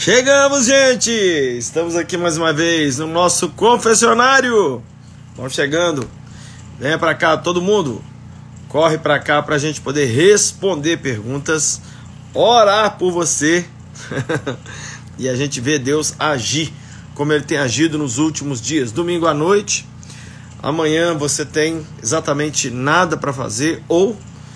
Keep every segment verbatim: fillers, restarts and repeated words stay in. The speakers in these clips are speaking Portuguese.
Chegamos, gente! Estamos aqui mais uma vez no nosso confessionário. Vamos chegando. Venha pra cá, todo mundo. Corre pra cá pra gente poder responder perguntas, orar por você e a gente ver Deus agir como Ele tem agido nos últimos dias. Domingo à noite, amanhã você tem exatamente nada para fazer, ou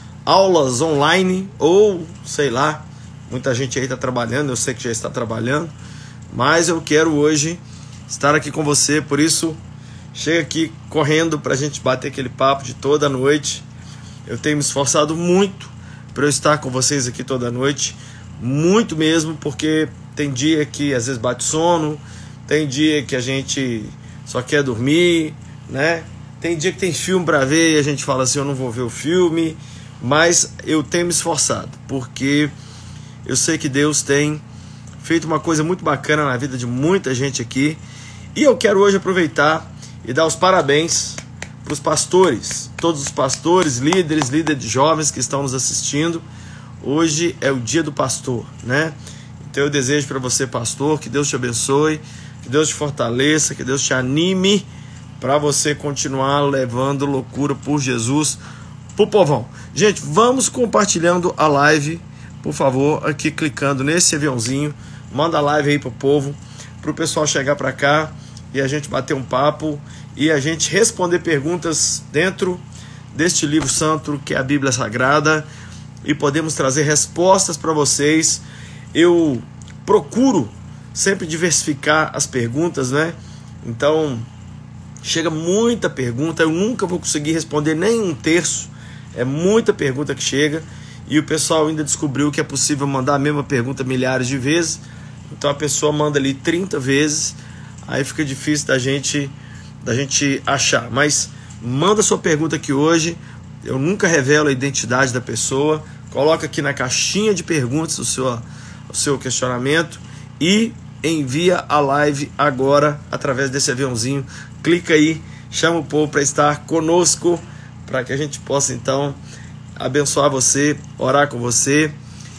aulas online, ou sei lá, muita gente aí está trabalhando, eu sei que já está trabalhando, mas eu quero hoje estar aqui com você, por isso chega aqui correndo para a gente bater aquele papo de toda noite. Eu tenho me esforçado muito para eu estar com vocês aqui toda noite, muito mesmo, porque tem dia que às vezes bate sono, tem dia que a gente só quer dormir, né? Tem dia que tem filme para ver e a gente fala assim, eu não vou ver o filme, mas eu tenho me esforçado, porque eu sei que Deus tem feito uma coisa muito bacana na vida de muita gente aqui, e eu quero hoje aproveitar e dar os parabéns para os pastores, todos os pastores, líderes, líderes de jovens que estão nos assistindo. Hoje é o dia do pastor, né? Então eu desejo para você, pastor, que Deus te abençoe, que Deus te fortaleça, que Deus te anime para você continuar levando loucura por Jesus pro povão. Gente, vamos compartilhando a live, por favor, aqui clicando nesse aviãozinho, manda a live aí pro povo, pro pessoal chegar para cá e a gente bater um papo e a gente responder perguntas dentro deste livro santo que é a Bíblia Sagrada, e podemos trazer respostas para vocês. Eu procuro sempre diversificar as perguntas, né? Então chega muita pergunta, eu nunca vou conseguir responder nem um terço, é muita pergunta que chega, e o pessoal ainda descobriu que é possível mandar a mesma pergunta milhares de vezes. Então a pessoa manda ali trinta vezes, aí fica difícil da gente, da gente achar. Mas manda sua pergunta aqui hoje, eu nunca revelo a identidade da pessoa. Coloca aqui na caixinha de perguntas o seu, o seu questionamento e envia a live agora através desse aviãozinho. Clica aí, chama o povo para estar conosco, para que a gente possa então abençoar você, orar com você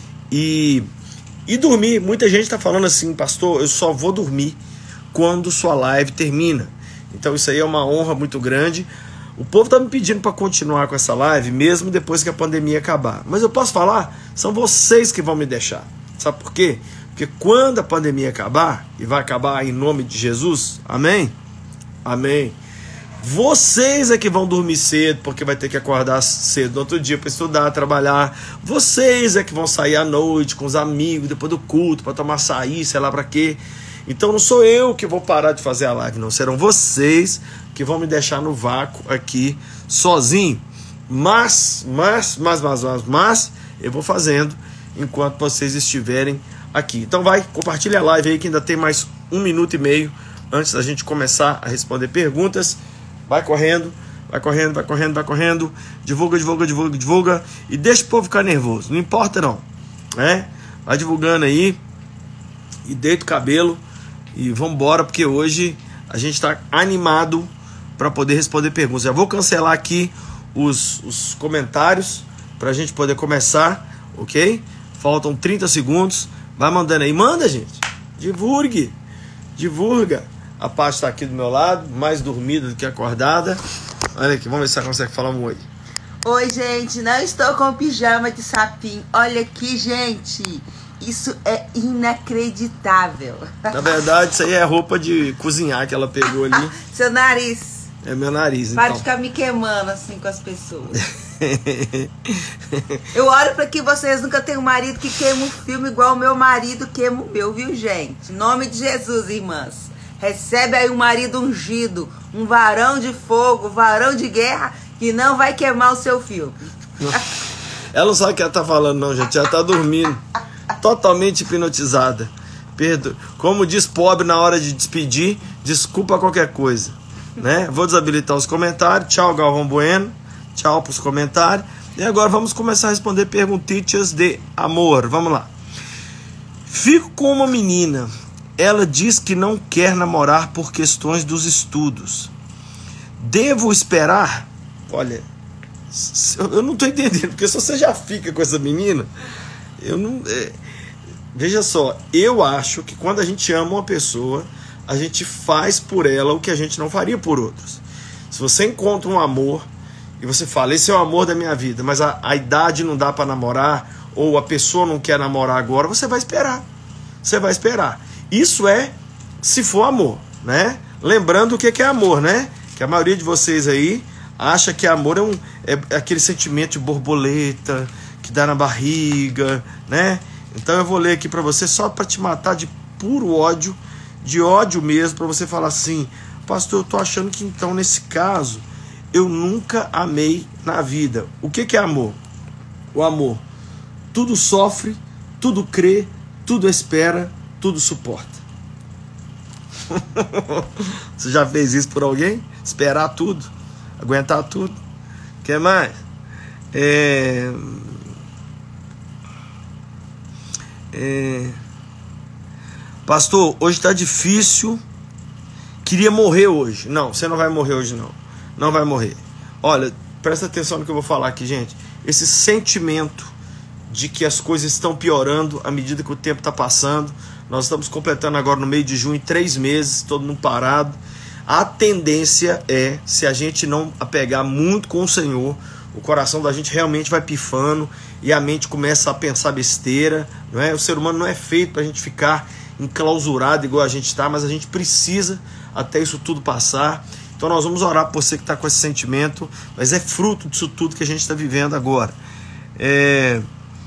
e, e dormir. Muita gente está falando assim, pastor, eu só vou dormir quando sua live termina. Então isso aí é uma honra muito grande. O povo está me pedindo para continuar com essa live, mesmo depois que a pandemia acabar. Mas eu posso falar, são vocês que vão me deixar. Sabe por quê? Porque quando a pandemia acabar, e vai acabar em nome de Jesus, amém? Amém. Vocês é que vão dormir cedo, porque vai ter que acordar cedo no outro dia para estudar, trabalhar. Vocês é que vão sair à noite com os amigos, depois do culto, para tomar açaí, sei lá para quê. Então não sou eu que vou parar de fazer a live, não. Serão vocês que vão me deixar no vácuo aqui, sozinho. Mas, mas, mas, mas, mas, mas, eu vou fazendo enquanto vocês estiverem aqui. Então vai, compartilha a live aí que ainda tem mais um minuto e meio antes da gente começar a responder perguntas. Vai correndo, vai correndo, vai correndo, vai correndo. Divulga, divulga, divulga, divulga. E deixa o povo ficar nervoso, não importa não, né? Vai divulgando aí e deita o cabelo e vambora, porque hoje a gente está animado para poder responder perguntas. Já vou cancelar aqui os, os comentários para a gente poder começar, ok? Faltam trinta segundos. Vai mandando aí, manda, gente. Divulgue, divulga. A Paty está aqui do meu lado, mais dormida do que acordada. Olha aqui, vamos ver se ela consegue falar um oi. Oi, gente, não estou com pijama de sapinho. Olha aqui, gente. Isso é inacreditável. Na verdade, isso aí é roupa de cozinhar que ela pegou ali. Seu nariz. É meu nariz, Para então. de ficar me queimando assim com as pessoas. Eu oro para que vocês nunca tenham um marido que queima um filme igual o meu marido queima o meu, viu, gente? Em nome de Jesus, irmãs. Recebe aí um marido ungido, um varão de fogo, um varão de guerra, que não vai queimar o seu filme. Ela não sabe o que ela tá falando, não, gente. Ela tá dormindo. Totalmente hipnotizada. Perdo... Como diz pobre na hora de despedir, desculpa qualquer coisa, né? Vou desabilitar os comentários. Tchau, Galvão Bueno. Tchau pros comentários. E agora vamos começar a responder perguntitas de amor. Vamos lá. Fico com uma menina. Ela diz que não quer namorar por questões dos estudos. Devo esperar? Olha, eu não tô entendendo, porque se você já fica com essa menina, eu não... É, veja só, eu acho que quando a gente ama uma pessoa, a gente faz por ela o que a gente não faria por outros. Se você encontra um amor e você fala, esse é o amor da minha vida, mas a, a idade não dá para namorar, ou a pessoa não quer namorar agora, você vai esperar. Você vai esperar. Isso é se for amor, né? Lembrando o que é amor, né? Que a maioria de vocês aí acha que amor é, um, é aquele sentimento de borboleta que dá na barriga, né? Então eu vou ler aqui para você só para te matar de puro ódio, de ódio mesmo, para você falar assim, pastor, eu tô achando que então nesse caso eu nunca amei na vida. O que que é amor? O amor, tudo sofre, tudo crê, tudo espera, tudo suporta. Você já fez isso por alguém? Esperar tudo, aguentar tudo. O que mais? É... É... Pastor, hoje está difícil. Queria morrer hoje. Não, você não vai morrer hoje não. Não vai morrer. Olha, presta atenção no que eu vou falar aqui, gente. Esse sentimento de que as coisas estão piorando à medida que o tempo está passando. Nós estamos completando agora no meio de junho três meses, todo mundo parado. A tendência é, se a gente não apegar muito com o Senhor, o coração da gente realmente vai pifando e a mente começa a pensar besteira, não é? O ser humano não é feito para a gente ficar enclausurado igual a gente está, mas a gente precisa até isso tudo passar. Então nós vamos orar por você que está com esse sentimento, mas é fruto disso tudo que a gente está vivendo agora. É...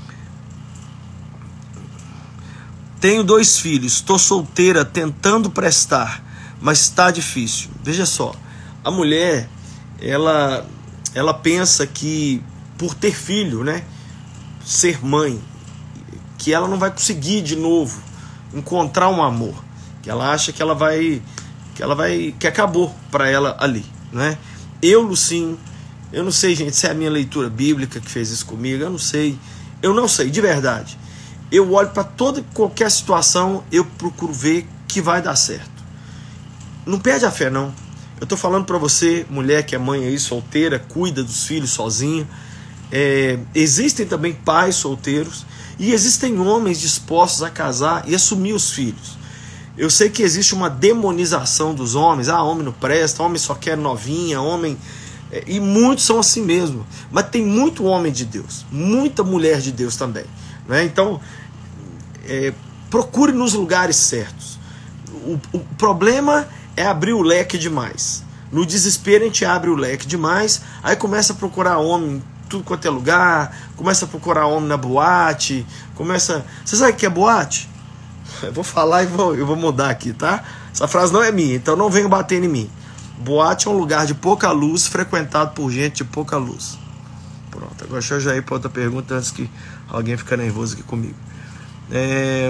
Tenho dois filhos, estou solteira tentando prestar, mas está difícil. Veja só, a mulher, ela, ela pensa que por ter filho, né, ser mãe, que ela não vai conseguir de novo encontrar um amor, que ela acha que ela vai, que ela vai, que acabou para ela ali, né? Eu, Lucinho, eu não sei, gente, se é a minha leitura bíblica que fez isso comigo, eu não sei, eu não sei, de verdade. Eu olho para toda qualquer situação, eu procuro ver que vai dar certo. Não perde a fé, não. Eu estou falando para você, mulher que é mãe aí, solteira, cuida dos filhos sozinha. É, existem também pais solteiros e existem homens dispostos a casar e assumir os filhos. Eu sei que existe uma demonização dos homens. Ah, homem não presta, homem só quer novinha, homem... É, e muitos são assim mesmo. Mas tem muito homem de Deus, muita mulher de Deus também. Né? Então, é, procure nos lugares certos. O, o problema é abrir o leque demais. No desespero a gente abre o leque demais, aí começa a procurar homem em tudo quanto é lugar, começa a procurar homem na boate, começa... Você sabe o que é boate? Eu vou falar e vou, eu vou mudar aqui, tá? Essa frase não é minha, então não venham bater em mim. Boate é um lugar de pouca luz, frequentado por gente de pouca luz. Pronto, agora deixa eu já ir para outra pergunta antes que alguém fique nervoso aqui comigo. É...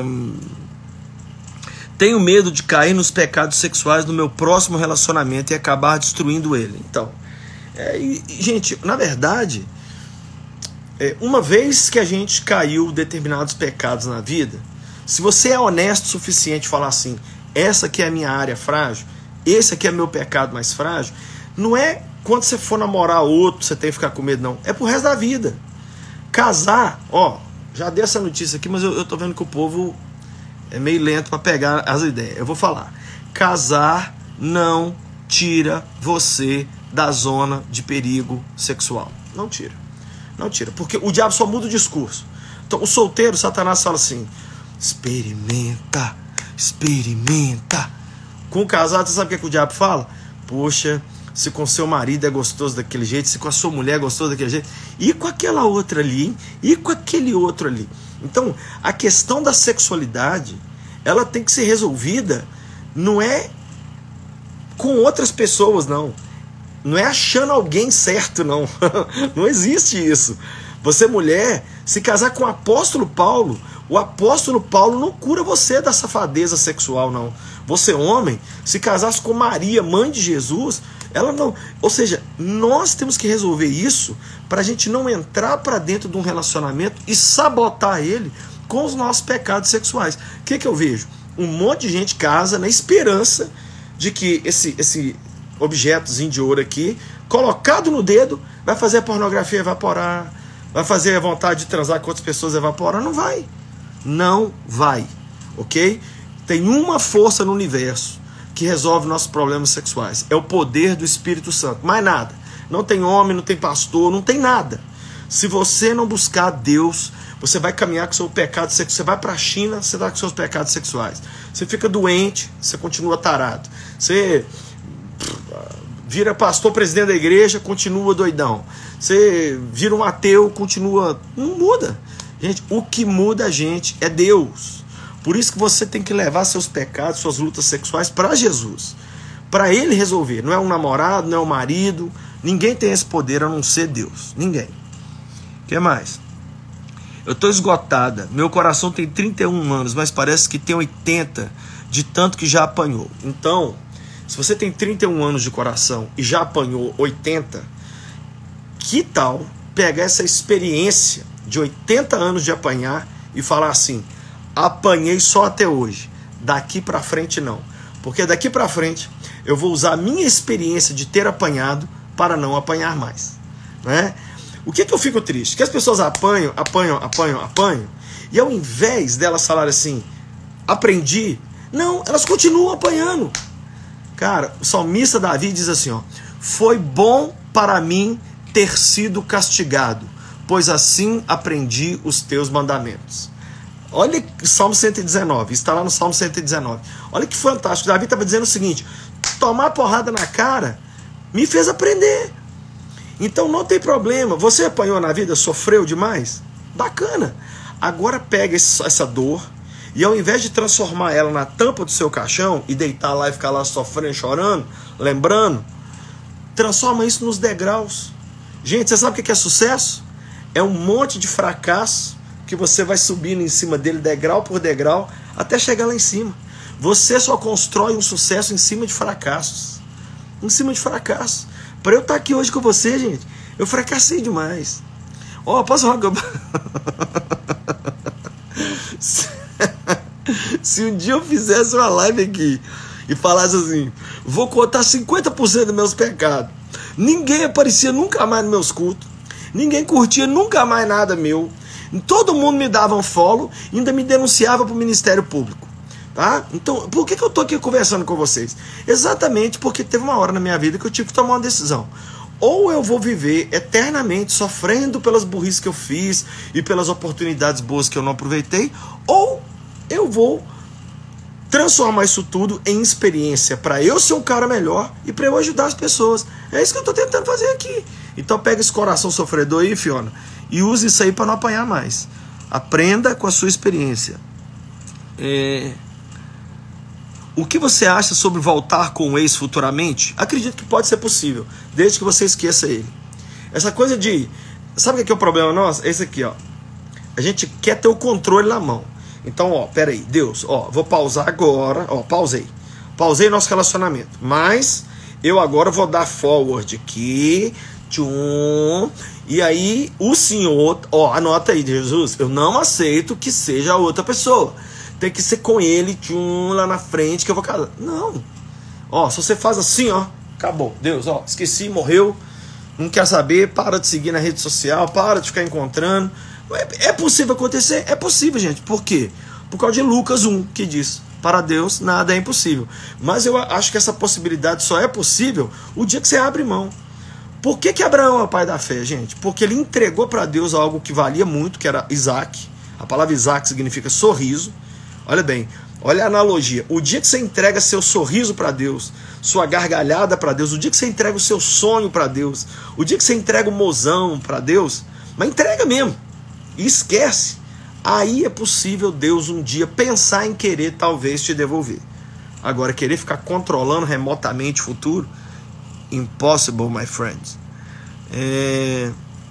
Tenho medo de cair nos pecados sexuais no meu próximo relacionamento e acabar destruindo ele. Então, é, e, gente, na verdade, é, uma vez que a gente caiu em determinados pecados na vida, se você é honesto o suficiente e falar assim, essa aqui é a minha área frágil, esse aqui é meu pecado mais frágil, não é quando você for namorar outro, você tem que ficar com medo, não. É pro resto da vida. Casar, ó, já dei essa notícia aqui, mas eu, eu tô vendo que o povo é meio lento para pegar as ideias. Eu vou falar. Casar não tira você da zona de perigo sexual. Não tira. Não tira. Porque o diabo só muda o discurso. Então, o solteiro, Satanás fala assim, experimenta, experimenta. Com o casado, você sabe o que, é que o diabo fala? Poxa, se com seu marido é gostoso daquele jeito, se com a sua mulher é gostoso daquele jeito, e com aquela outra ali, hein? E com aquele outro ali. Então, a questão da sexualidade, ela tem que ser resolvida, não é com outras pessoas, não. Não é achando alguém certo, não. Não existe isso. Você, mulher, se casar com o apóstolo Paulo, o apóstolo Paulo não cura você da safadeza sexual, não. Você, homem, se casasse com Maria, mãe de Jesus, ela não... Ou seja, nós temos que resolver isso para a gente não entrar para dentro de um relacionamento e sabotar ele com os nossos pecados sexuais. O que, que eu vejo? Um monte de gente casa na esperança de que esse, esse objetozinho de ouro aqui, colocado no dedo, vai fazer a pornografia evaporar, vai fazer a vontade de transar com outras pessoas evaporar. Não vai. Não vai, ok? Tem uma força no universo que resolve nossos problemas sexuais. É o poder do Espírito Santo. Mais nada. Não tem homem, não tem pastor, não tem nada. Se você não buscar Deus, você vai caminhar com seu pecado sexual. Você vai para a China, você está com seus pecados sexuais. Você fica doente, você continua tarado. Você vira pastor, presidente da igreja, continua doidão. Você vira um ateu, continua... Não muda. Gente, o que muda a gente é Deus. Por isso que você tem que levar seus pecados, suas lutas sexuais para Jesus. Para Ele resolver. Não é um namorado, não é um marido. Ninguém tem esse poder a não ser Deus. Ninguém. O que mais? Eu estou esgotada. Meu coração tem trinta e um anos, mas parece que tem oitenta de tanto que já apanhou. Então, se você tem trinta e um anos de coração e já apanhou oitenta, que tal pegar essa experiência de oitenta anos de apanhar e falar assim: apanhei só até hoje, daqui pra frente não, porque daqui pra frente eu vou usar a minha experiência de ter apanhado para não apanhar mais, né? O que que eu fico triste? Que as pessoas apanham, apanham, apanham, apanham, e ao invés delas falarem assim, aprendi, não, elas continuam apanhando. Cara, o salmista Davi diz assim, ó: foi bom para mim ter sido castigado, pois assim aprendi os teus mandamentos. Olha o Salmo cento e dezenove, está lá no Salmo cento e dezenove. Olha que fantástico, Davi estava dizendo o seguinte: tomar porrada na cara me fez aprender. Então não tem problema, você apanhou na vida, sofreu demais? Bacana. Agora pega essa dor e ao invés de transformar ela na tampa do seu caixão e deitar lá e ficar lá sofrendo, chorando, lembrando, transforma isso nos degraus. Gente, você sabe o que é sucesso? É um monte de fracasso que você vai subindo em cima dele, degrau por degrau, até chegar lá em cima. Você só constrói um sucesso em cima de fracassos. Em cima de fracassos. Para eu estar aqui hoje com você, gente, eu fracassei demais. Ó, oh, posso falar? Se um dia eu fizesse uma live aqui e falasse assim, vou contar cinquenta por cento dos meus pecados, ninguém aparecia nunca mais nos meus cultos, ninguém curtia nunca mais nada meu, todo mundo me dava um follow e ainda me denunciava para o Ministério Público, tá? Então, por que, que eu estou aqui conversando com vocês? Exatamente porque teve uma hora na minha vida que eu tive que tomar uma decisão. Ou eu vou viver eternamente sofrendo pelas burrices que eu fiz e pelas oportunidades boas que eu não aproveitei, ou eu vou transformar isso tudo em experiência para eu ser um cara melhor e para eu ajudar as pessoas. É isso que eu estou tentando fazer aqui. Então pega esse coração sofredor aí, Fiona, e use isso aí para não apanhar mais. Aprenda com a sua experiência. É... O que você acha sobre voltar com o ex futuramente? Acredito que pode ser possível, desde que você esqueça ele. Essa coisa de... Sabe o que é o problema nosso? É esse aqui, ó. A gente quer ter o controle na mão. Então, ó, peraí, Deus, ó, vou pausar agora, ó, pausei. Pausei nosso relacionamento. Mas eu agora vou dar forward aqui. Tchum, e aí o Senhor, ó, anota aí, Jesus, eu não aceito que seja a outra pessoa. Tem que ser com ele, tchum, lá na frente que eu vou casar. Não. Ó, se você faz assim, ó, acabou. Deus, ó, esqueci, morreu. Não quer saber, para de seguir na rede social, para de ficar encontrando. É, é possível acontecer? É possível, gente. Por quê? Por causa de Lucas um, que diz: para Deus nada é impossível. Mas eu acho que essa possibilidade só é possível o dia que você abre mão. Por que que Abraão é o pai da fé, gente? Porque ele entregou para Deus algo que valia muito, que era Isaac. A palavra Isaac significa sorriso. Olha bem, olha a analogia. O dia que você entrega seu sorriso para Deus, sua gargalhada para Deus, o dia que você entrega o seu sonho para Deus, o dia que você entrega o mozão para Deus, mas entrega mesmo, e esquece, aí é possível Deus um dia pensar em querer talvez te devolver. Agora, querer ficar controlando remotamente o futuro, impossible, my friends. É...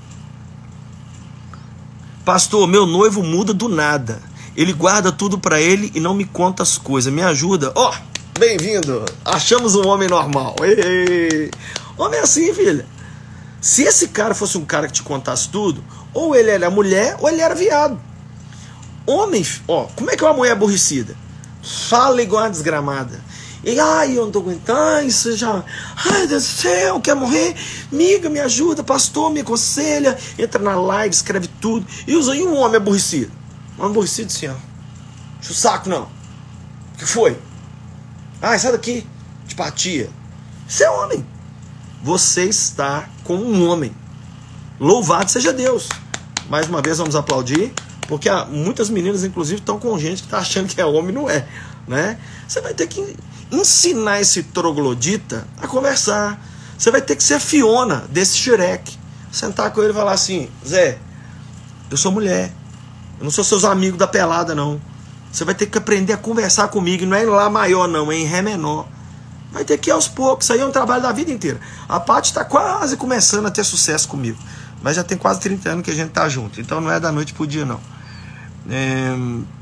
Pastor, meu noivo muda do nada. Ele guarda tudo pra ele e não me conta as coisas. Me ajuda. Ó, oh, bem-vindo. Achamos um homem normal. Ei. Homem é assim, filha. Se esse cara fosse um cara que te contasse tudo, ou ele era mulher, ou ele era viado. Homem, ó, como é que é uma mulher aborrecida? Fala igual uma desgramada. E, ai, eu não tô aguentando, isso já... Ai, Deus do céu, quer morrer? Miga, me ajuda, pastor, me aconselha. Entra na live, escreve tudo. E usa aí um homem aborrecido. Uma aborrecida assim, ó. Deixa o saco, não. O que foi? Ah, sai daqui. Antipatia. Você é homem. Você está com um homem. Louvado seja Deus. Mais uma vez vamos aplaudir, porque há, muitas meninas, inclusive, estão com gente que está achando que é homem e não é, né? Você vai ter que ensinar esse troglodita a conversar. Você vai ter que ser a Fiona desse Shrek. Sentar com ele e falar assim: Zé, eu sou mulher. Eu não sou seus amigos da pelada, não. Você vai ter que aprender a conversar comigo. E não é em Lá maior, não, é em Ré menor. Vai ter que ir aos poucos. Isso aí é um trabalho da vida inteira. A Paty está quase começando a ter sucesso comigo. Mas já tem quase trinta anos que a gente tá junto. Então não é da noite pro dia, não. É...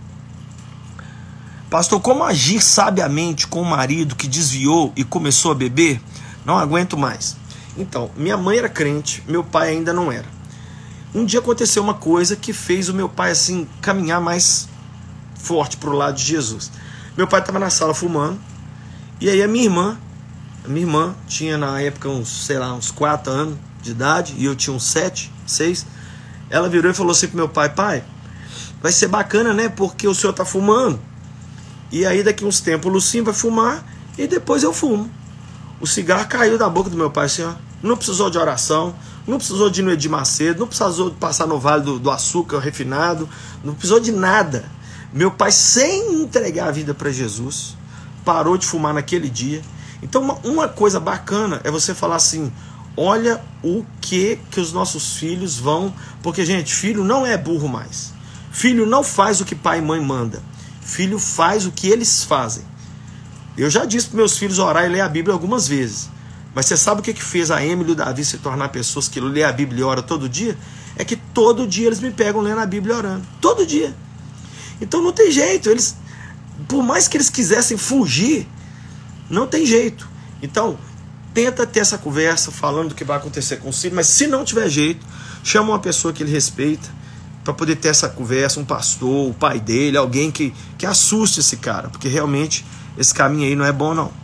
Pastor, como agir sabiamente com o marido que desviou e começou a beber? Não aguento mais. Então, minha mãe era crente, meu pai ainda não era. Um dia aconteceu uma coisa que fez o meu pai assim caminhar mais forte pro lado de Jesus. Meu pai estava na sala fumando. E aí a minha irmã, a minha irmã tinha na época uns, sei lá, uns quatro anos de idade, e eu tinha uns sete, seis. Ela virou e falou assim pro meu pai: pai, vai ser bacana, né, porque o senhor tá fumando, e aí daqui uns tempos o Lucinho vai fumar, e depois eu fumo. O cigarro caiu da boca do meu pai assim, ó. Não precisou de oração, não precisou de ir no Edir Macedo, não precisou de passar no Vale do, do Açúcar refinado, não precisou de nada. Meu pai, sem entregar a vida para Jesus, parou de fumar naquele dia. Então uma, uma coisa bacana é você falar assim: olha o que que os nossos filhos vão... Porque, gente, filho não é burro mais. Filho não faz o que pai e mãe manda. Filho faz o que eles fazem. Eu já disse para meus filhos orar e ler a Bíblia algumas vezes. Mas você sabe o que que fez a Emily e o Davi se tornar pessoas que lê a Bíblia e ora todo dia? É que todo dia eles me pegam lendo a Bíblia e orando. Todo dia. Então não tem jeito. Eles, por mais que eles quisessem fugir, não tem jeito. Então... tenta ter essa conversa falando do que vai acontecer com o filho, mas se não tiver jeito, chama uma pessoa que ele respeita para poder ter essa conversa, um pastor, o pai dele, alguém que, que assuste esse cara, porque realmente esse caminho aí não é bom, não.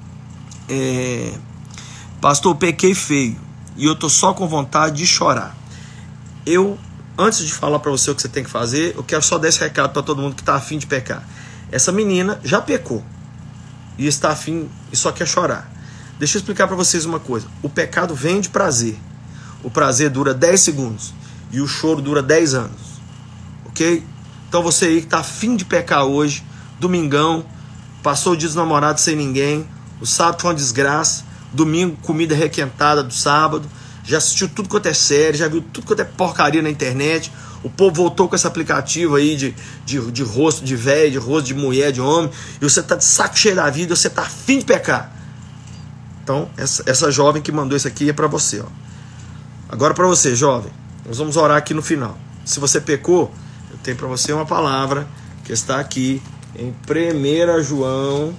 É... Pastor, pequei feio e eu tô só com vontade de chorar. Eu, antes de falar para você o que você tem que fazer, eu quero só dar esse recado para todo mundo que tá afim de pecar. Essa menina já pecou e está afim e só quer chorar. Deixa eu explicar para vocês uma coisa. O pecado vem de prazer. O prazer dura dez segundos. E o choro dura dez anos. Ok? Então você aí que está afim de pecar hoje, domingão, passou o dia dos namorados sem ninguém, o sábado foi uma desgraça, domingo comida requentada do sábado, já assistiu tudo quanto é série, já viu tudo quanto é porcaria na internet, o povo voltou com esse aplicativo aí de, de, de rosto de velho, de rosto de mulher, de homem, e você está de saco cheio da vida, você está afim de pecar. Então, essa, essa jovem que mandou isso aqui é para você, ó. Agora para você, jovem, nós vamos orar aqui no final. Se você pecou, eu tenho para você uma palavra que está aqui em primeiro João.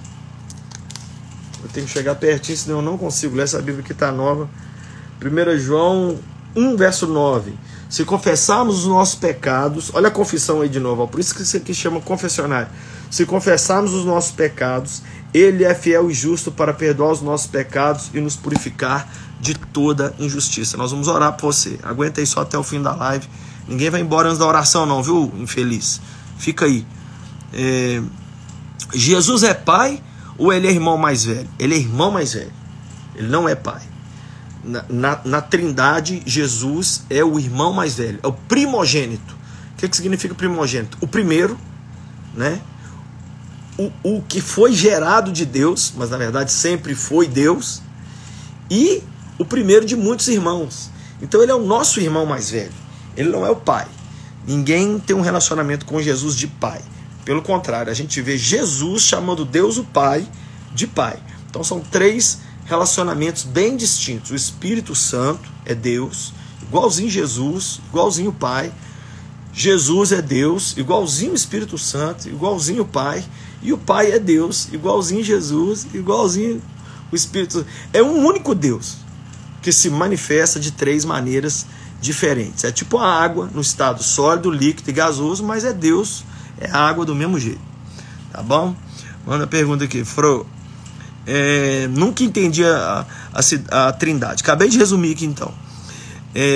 Eu tenho que chegar pertinho, senão eu não consigo ler essa Bíblia que está nova. primeiro João um, verso nove. Se confessarmos os nossos pecados, olha a confissão aí de novo, ó, por isso que isso aqui chama confessionário. Se confessarmos os nossos pecados, Ele é fiel e justo para perdoar os nossos pecados e nos purificar de toda injustiça. Nós vamos orar por você. Aguenta aí só até o fim da live. Ninguém vai embora antes da oração não, viu, infeliz? Fica aí. É... Jesus é pai ou Ele é irmão mais velho? Ele é irmão mais velho. Ele não é pai. Na, na, na Trindade, Jesus é o irmão mais velho. É o primogênito. O que, que significa primogênito? O primeiro, né? O, o que foi gerado de Deus, mas na verdade sempre foi Deus, e o primeiro de muitos irmãos. Então ele é o nosso irmão mais velho, ele não é o pai. Ninguém tem um relacionamento com Jesus de pai. Pelo contrário, a gente vê Jesus chamando Deus o Pai de pai. Então são três relacionamentos bem distintos. O Espírito Santo é Deus, igualzinho Jesus, igualzinho o Pai. Jesus é Deus, igualzinho o Espírito Santo, igualzinho o Pai. E o Pai é Deus, igualzinho Jesus, igualzinho o Espírito Santo. É um único Deus que se manifesta de três maneiras diferentes. É tipo a água no estado sólido, líquido e gasoso, mas é Deus, é água do mesmo jeito. Tá bom? Manda a pergunta aqui, Fro. É, nunca entendi a, a, a Trindade. Acabei de resumir aqui então. É,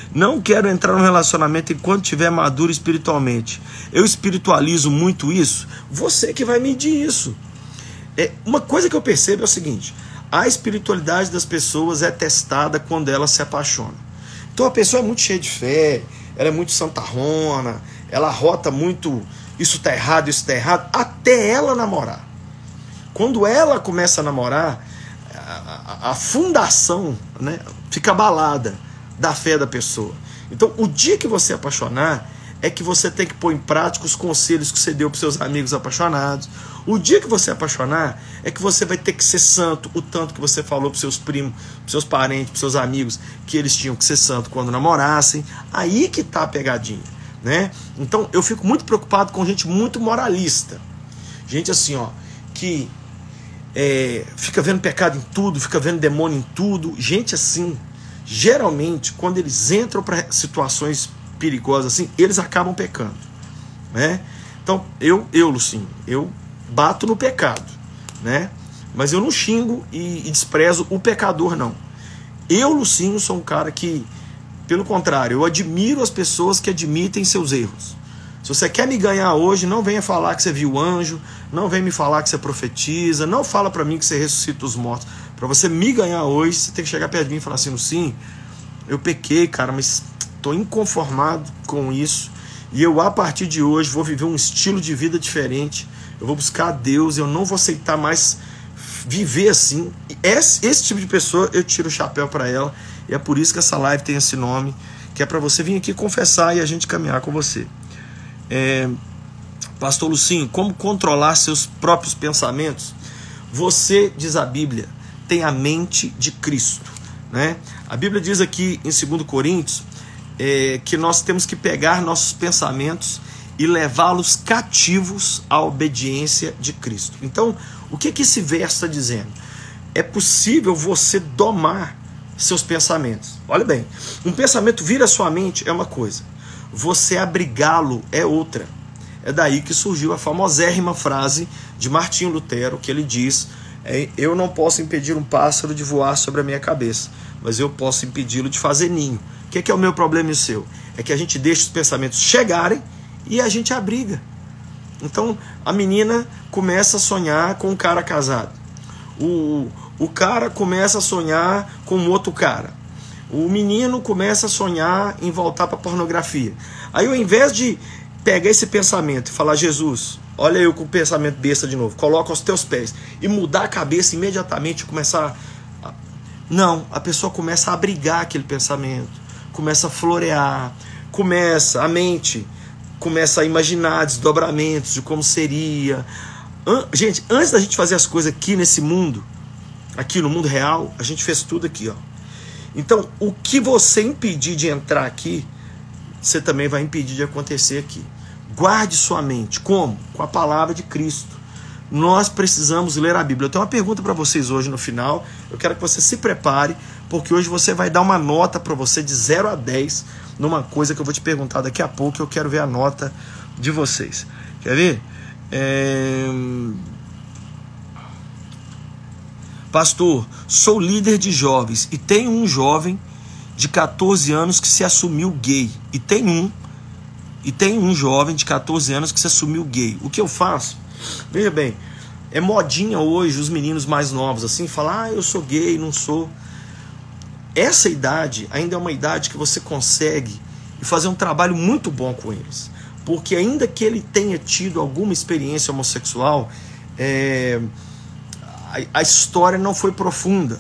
Não quero entrar num relacionamento enquanto estiver maduro espiritualmente. Eu espiritualizo muito isso? Você que vai medir isso. É, uma coisa que eu percebo é o seguinte: a espiritualidade das pessoas é testada quando ela se apaixona. Então a pessoa é muito cheia de fé, ela é muito santarrona, ela rota muito, isso tá errado, isso tá errado, até ela namorar. Quando ela começa a namorar, a, a, a fundação, né, fica abalada da fé da pessoa. Então o dia que você apaixonar, é que você tem que pôr em prática os conselhos que você deu para seus amigos apaixonados. O dia que você apaixonar, é que você vai ter que ser santo, o tanto que você falou para seus primos, para seus parentes, para seus amigos, que eles tinham que ser santo quando namorassem. Aí que tá a pegadinha, né? Então eu fico muito preocupado com gente muito moralista. Gente assim, ó, que é, fica vendo pecado em tudo, fica vendo demônio em tudo. Gente assim, geralmente, quando eles entram para situações perigosas assim, eles acabam pecando, né? Então, eu, eu, Lucinho, eu bato no pecado, né? Mas eu não xingo e, e desprezo o pecador, não. Eu, Lucinho, sou um cara que, pelo contrário, eu admiro as pessoas que admitem seus erros. Se você quer me ganhar hoje, não venha falar que você viu anjo, não venha me falar que você profetiza, não fala pra mim que você ressuscita os mortos. Pra você me ganhar hoje, você tem que chegar perto de mim e falar assim: Lucinho, eu pequei, cara, mas estou inconformado com isso, e eu a partir de hoje vou viver um estilo de vida diferente, eu vou buscar a Deus, eu não vou aceitar mais viver assim. Esse, esse tipo de pessoa eu tiro o chapéu para ela, e é por isso que essa live tem esse nome, que é para você vir aqui confessar e a gente caminhar com você. é, Pastor Lucinho, como controlar seus próprios pensamentos? Você, diz a Bíblia, tem a mente de Cristo, né? A Bíblia diz aqui em segundo Coríntios É, que nós temos que pegar nossos pensamentos e levá-los cativos à obediência de Cristo. Então, o que, que esse verso está dizendo? É possível você domar seus pensamentos. Olha bem, um pensamento vir à sua mente é uma coisa, você abrigá-lo é outra. É daí que surgiu a famosérrima frase de Martinho Lutero, que ele diz: é, eu não posso impedir um pássaro de voar sobre a minha cabeça, mas eu posso impedi-lo de fazer ninho. O que é, que é o meu problema e o seu? É que a gente deixa os pensamentos chegarem e a gente abriga. Então a menina começa a sonhar com um cara casado, o, o cara começa a sonhar com um outro cara, o menino começa a sonhar em voltar para pornografia. Aí, ao invés de pegar esse pensamento e falar: Jesus, olha eu com o pensamento besta de novo, coloca aos teus pés, e mudar a cabeça imediatamente e começar a... Não, a pessoa começa a abrigar aquele pensamento, começa a florear, começa, a mente começa a imaginar desdobramentos de como seria. Gente, antes da gente fazer as coisas aqui nesse mundo, aqui no mundo real, a gente fez tudo aqui, ó. Então, o que você impedir de entrar aqui, você também vai impedir de acontecer aqui. Guarde sua mente. Como? Com a palavra de Cristo. Nós precisamos ler a Bíblia. Eu tenho uma pergunta para vocês hoje no final. Eu quero que você se prepare, porque hoje você vai dar uma nota para você de zero a dez numa coisa que eu vou te perguntar daqui a pouco. Eu quero ver a nota de vocês. Quer ver? É... Pastor, sou líder de jovens e tenho um jovem de catorze anos que se assumiu gay. E tem um, e tem um jovem de catorze anos que se assumiu gay. O que eu faço? Veja bem, é modinha hoje os meninos mais novos assim, falar: ah, eu sou gay, não sou. Essa idade ainda é uma idade que você consegue fazer um trabalho muito bom com eles, porque ainda que ele tenha tido alguma experiência homossexual, é, a, a história não foi profunda.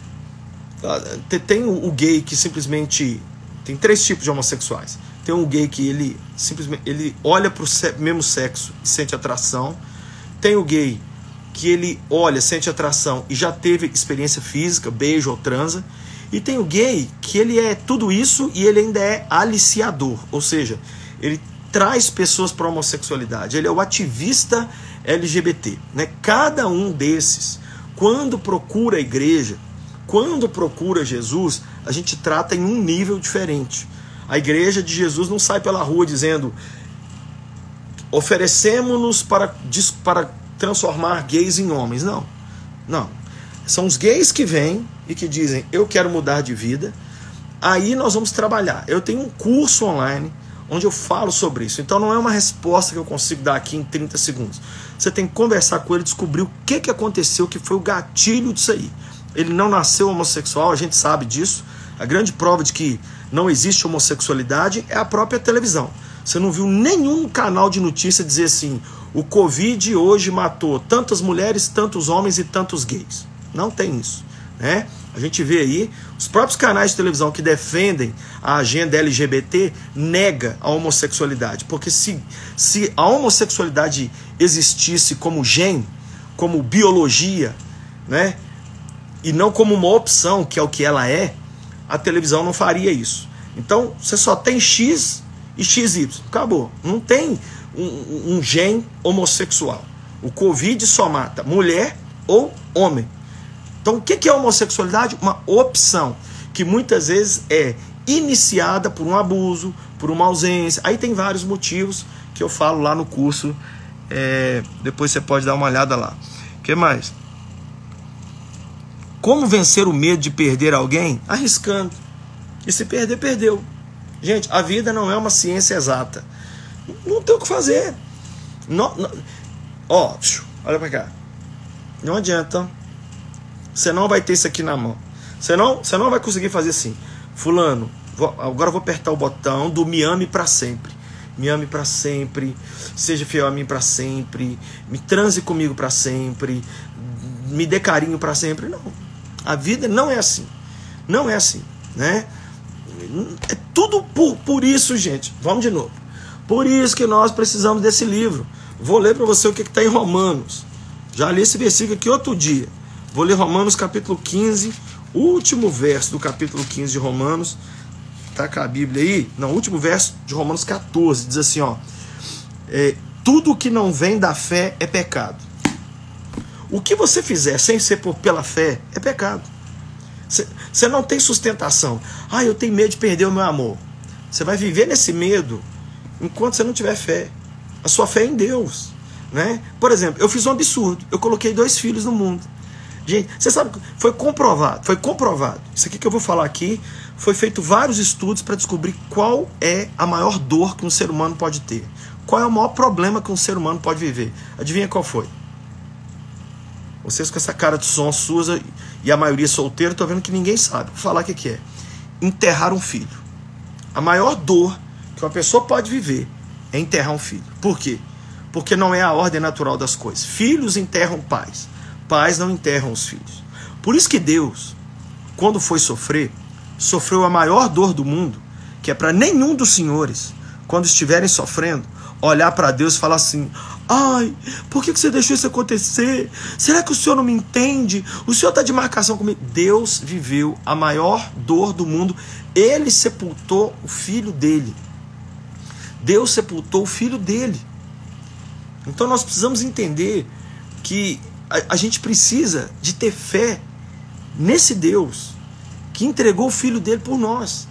Tem o, o gay que simplesmente... Tem três tipos de homossexuais. Tem um gay que ele simplesmente ele olha para o mesmo sexo e sente atração. Tem o gay que ele olha, sente atração e já teve experiência física, beijo ou transa. E tem o gay que ele é tudo isso e ele ainda é aliciador, ou seja, ele traz pessoas para a homossexualidade, ele é o ativista L G B T, né? Cada um desses, quando procura a igreja, quando procura Jesus, a gente trata em um nível diferente. A igreja de Jesus não sai pela rua dizendo: oferecemos-nos para, para transformar gays em homens. Não, não. São os gays que vêm e que dizem: eu quero mudar de vida, Aí nós vamos trabalhar. Eu tenho um curso online onde eu falo sobre isso. Então não é uma resposta que eu consigo dar aqui em trinta segundos. Você tem que conversar com ele, descobrir o que, que aconteceu, que foi o gatilho disso aí. Ele não nasceu homossexual, a gente sabe disso. A grande prova de que não existe homossexualidade é a própria televisão. Você não viu nenhum canal de notícia dizer assim: o Covid hoje matou tantas mulheres, tantos homens e tantos gays. Não tem isso, né? A gente vê aí, os próprios canais de televisão que defendem a agenda L G B T nega a homossexualidade. Porque se, se a homossexualidade existisse como gene, como biologia, né, e não como uma opção, que é o que ela é, a televisão não faria isso. Então, você só tem X e X Y. Acabou. Não tem um, um gene homossexual. O Covid só mata mulher ou homem. Então, o que é homossexualidade? Uma opção que muitas vezes é iniciada por um abuso, por uma ausência. Aí tem vários motivos que eu falo lá no curso. É, depois você pode dar uma olhada lá. O que mais? Como vencer o medo de perder alguém? Arriscando. E se perder, perdeu. Gente, a vida não é uma ciência exata. Não tem o que fazer. Não, não. Ó, olha pra cá. Não adianta. Você não vai ter isso aqui na mão. Você não, você não vai conseguir fazer assim: fulano, vou, agora eu vou apertar o botão do me ame pra sempre. Me ame pra sempre. Seja fiel a mim pra sempre. Me transe comigo pra sempre. Me dê carinho pra sempre. Não. A vida não é assim. Não é assim, né? É tudo por, por isso, gente. Vamos de novo. Por isso que nós precisamos desse livro. Vou ler para você o que está em Romanos. Já li esse versículo aqui outro dia. Vou ler Romanos capítulo quinze, último verso do capítulo quinze de Romanos. Tá com a Bíblia aí? Não, último verso de Romanos catorze. Diz assim, ó. É, tudo que não vem da fé é pecado. O que você fizer sem ser por, pela fé é pecado. Você não tem sustentação. Ah, eu tenho medo de perder o meu amor. Você vai viver nesse medo enquanto você não tiver fé. A sua fé é em Deus, né? Por exemplo, eu fiz um absurdo. Eu coloquei dois filhos no mundo. Gente, você sabe, foi comprovado, foi comprovado. Isso aqui que eu vou falar aqui, foi feito vários estudos para descobrir qual é a maior dor que um ser humano pode ter. Qual é o maior problema que um ser humano pode viver. Adivinha qual foi? Vocês com essa cara de som suja e a maioria solteira, estou vendo que ninguém sabe. Vou falar o que, que é. Enterrar um filho. A maior dor que uma pessoa pode viver é enterrar um filho. Por quê? Porque não é a ordem natural das coisas. Filhos enterram pais. Pais não enterram os filhos. Por isso que Deus, quando foi sofrer, sofreu a maior dor do mundo, que é para nenhum dos senhores, quando estiverem sofrendo, olhar para Deus e falar assim: ai, por que você deixou isso acontecer? Será que o Senhor não me entende? O Senhor está de marcação comigo. Deus viveu a maior dor do mundo. Ele sepultou o filho dele. Deus sepultou o filho dele. Então nós precisamos entender que a, a gente precisa de ter fé nesse Deus que entregou o filho dele por nós.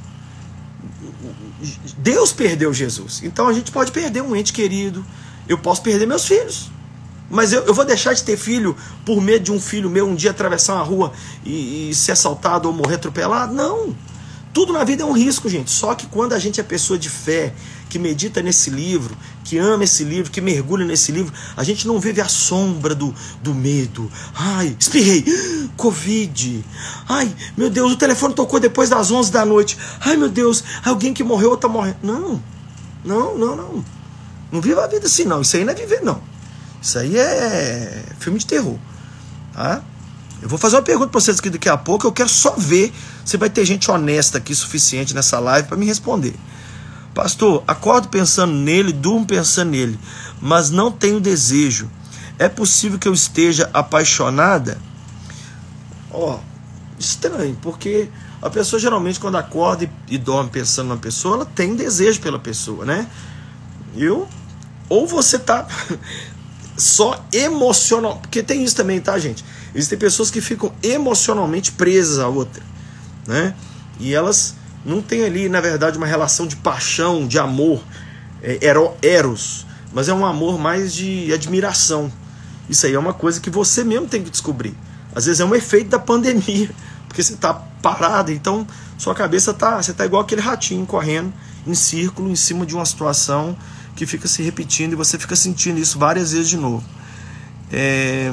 Deus perdeu Jesus. Então a gente pode perder um ente querido. Eu posso perder meus filhos. Mas eu, eu vou deixar de ter filho por medo de um filho meu um dia atravessar uma rua e, e ser assaltado ou morrer atropelado? Não. Tudo na vida é um risco, gente. Só que quando a gente é pessoa de fé, que medita nesse livro, que ama esse livro, que mergulha nesse livro, a gente não vive a sombra do, do medo. Ai, espirrei. Covid. Ai, meu Deus, o telefone tocou depois das onze da noite. Ai, meu Deus, alguém que morreu ou está morrendo. Não, não, não, não. Não viva a vida assim, não. Isso aí não é viver, não. Isso aí é filme de terror. Tá? Eu vou fazer uma pergunta para vocês aqui daqui a pouco. Eu quero só ver se vai ter gente honesta aqui suficiente nessa live para me responder. Pastor, acordo pensando nele, durmo pensando nele, mas não tenho desejo. É possível que eu esteja apaixonada? Ó, oh, estranho, porque a pessoa geralmente quando acorda e, e dorme pensando na pessoa, ela tem desejo pela pessoa, né? Eu... Ou você tá só emocional, porque tem isso também, tá, gente? Existem pessoas que ficam emocionalmente presas a outra, né? E elas não têm ali, na verdade, uma relação de paixão, de amor, é, eros, mas é um amor mais de admiração. Isso aí é uma coisa que você mesmo tem que descobrir. Às vezes é um efeito da pandemia, porque você está parado, então Sua cabeça tá, você tá igual aquele ratinho correndo em círculo em cima de uma situação que fica se repetindo e você fica sentindo isso várias vezes de novo. É...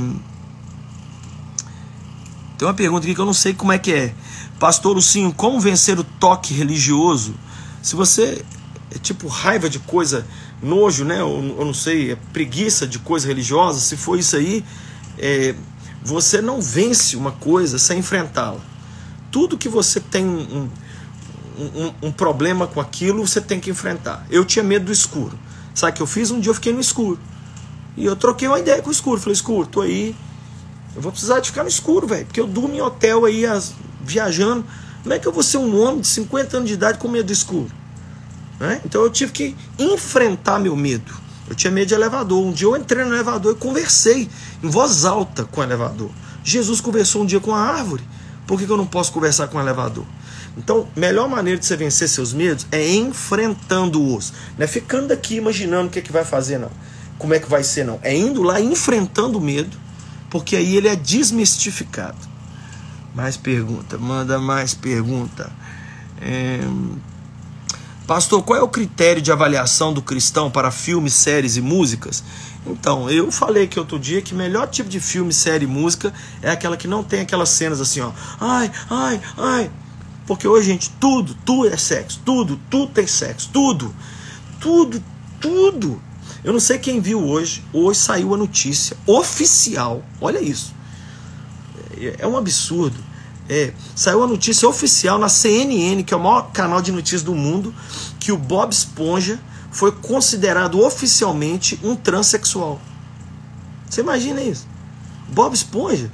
Tem uma pergunta aqui que eu não sei como é que é. Pastor Lucinho, como vencer o toque religioso? Se você é tipo raiva de coisa, nojo, né? Eu, eu não sei, é preguiça de coisa religiosa, se for isso aí, é, você não vence uma coisa sem enfrentá-la. Tudo que você tem um, um, um problema com aquilo, você tem que enfrentar. Eu tinha medo do escuro. Sabe o que eu fiz? Um dia eu fiquei no escuro. E eu troquei uma ideia com o escuro. Falei, escuro, tô aí. Eu vou precisar de ficar no escuro, velho. Porque eu durmo em hotel aí, as, viajando. Como é que eu vou ser um homem de cinquenta anos de idade com medo do escuro? Né? Então eu tive que enfrentar meu medo. Eu tinha medo de elevador. Um dia eu entrei no elevador e conversei em voz alta com o elevador. Jesus conversou um dia com a árvore. Por que que eu não posso conversar com o elevador? Então, a melhor maneira de você vencer seus medos é enfrentando-os. Não é ficando aqui imaginando o que, é que vai fazer, não. Como é que vai ser, não. É indo lá enfrentando o medo, porque aí ele é desmistificado. Mais pergunta, manda mais pergunta. É... Pastor, qual é o critério de avaliação do cristão para filmes, séries e músicas? Então, eu falei que outro dia que o melhor tipo de filme, série e música é aquela que não tem aquelas cenas assim, ó. Ai, ai, ai. Porque hoje, gente, tudo, tudo é sexo. Tudo, tudo tem sexo. Tudo, tudo, tudo. Eu não sei quem viu hoje. Hoje saiu a notícia oficial. Olha isso. É um absurdo. É, saiu a notícia oficial na C N N, que é o maior canal de notícias do mundo, que o Bob Esponja foi considerado oficialmente um transexual. Você imagina isso? Bob Esponja?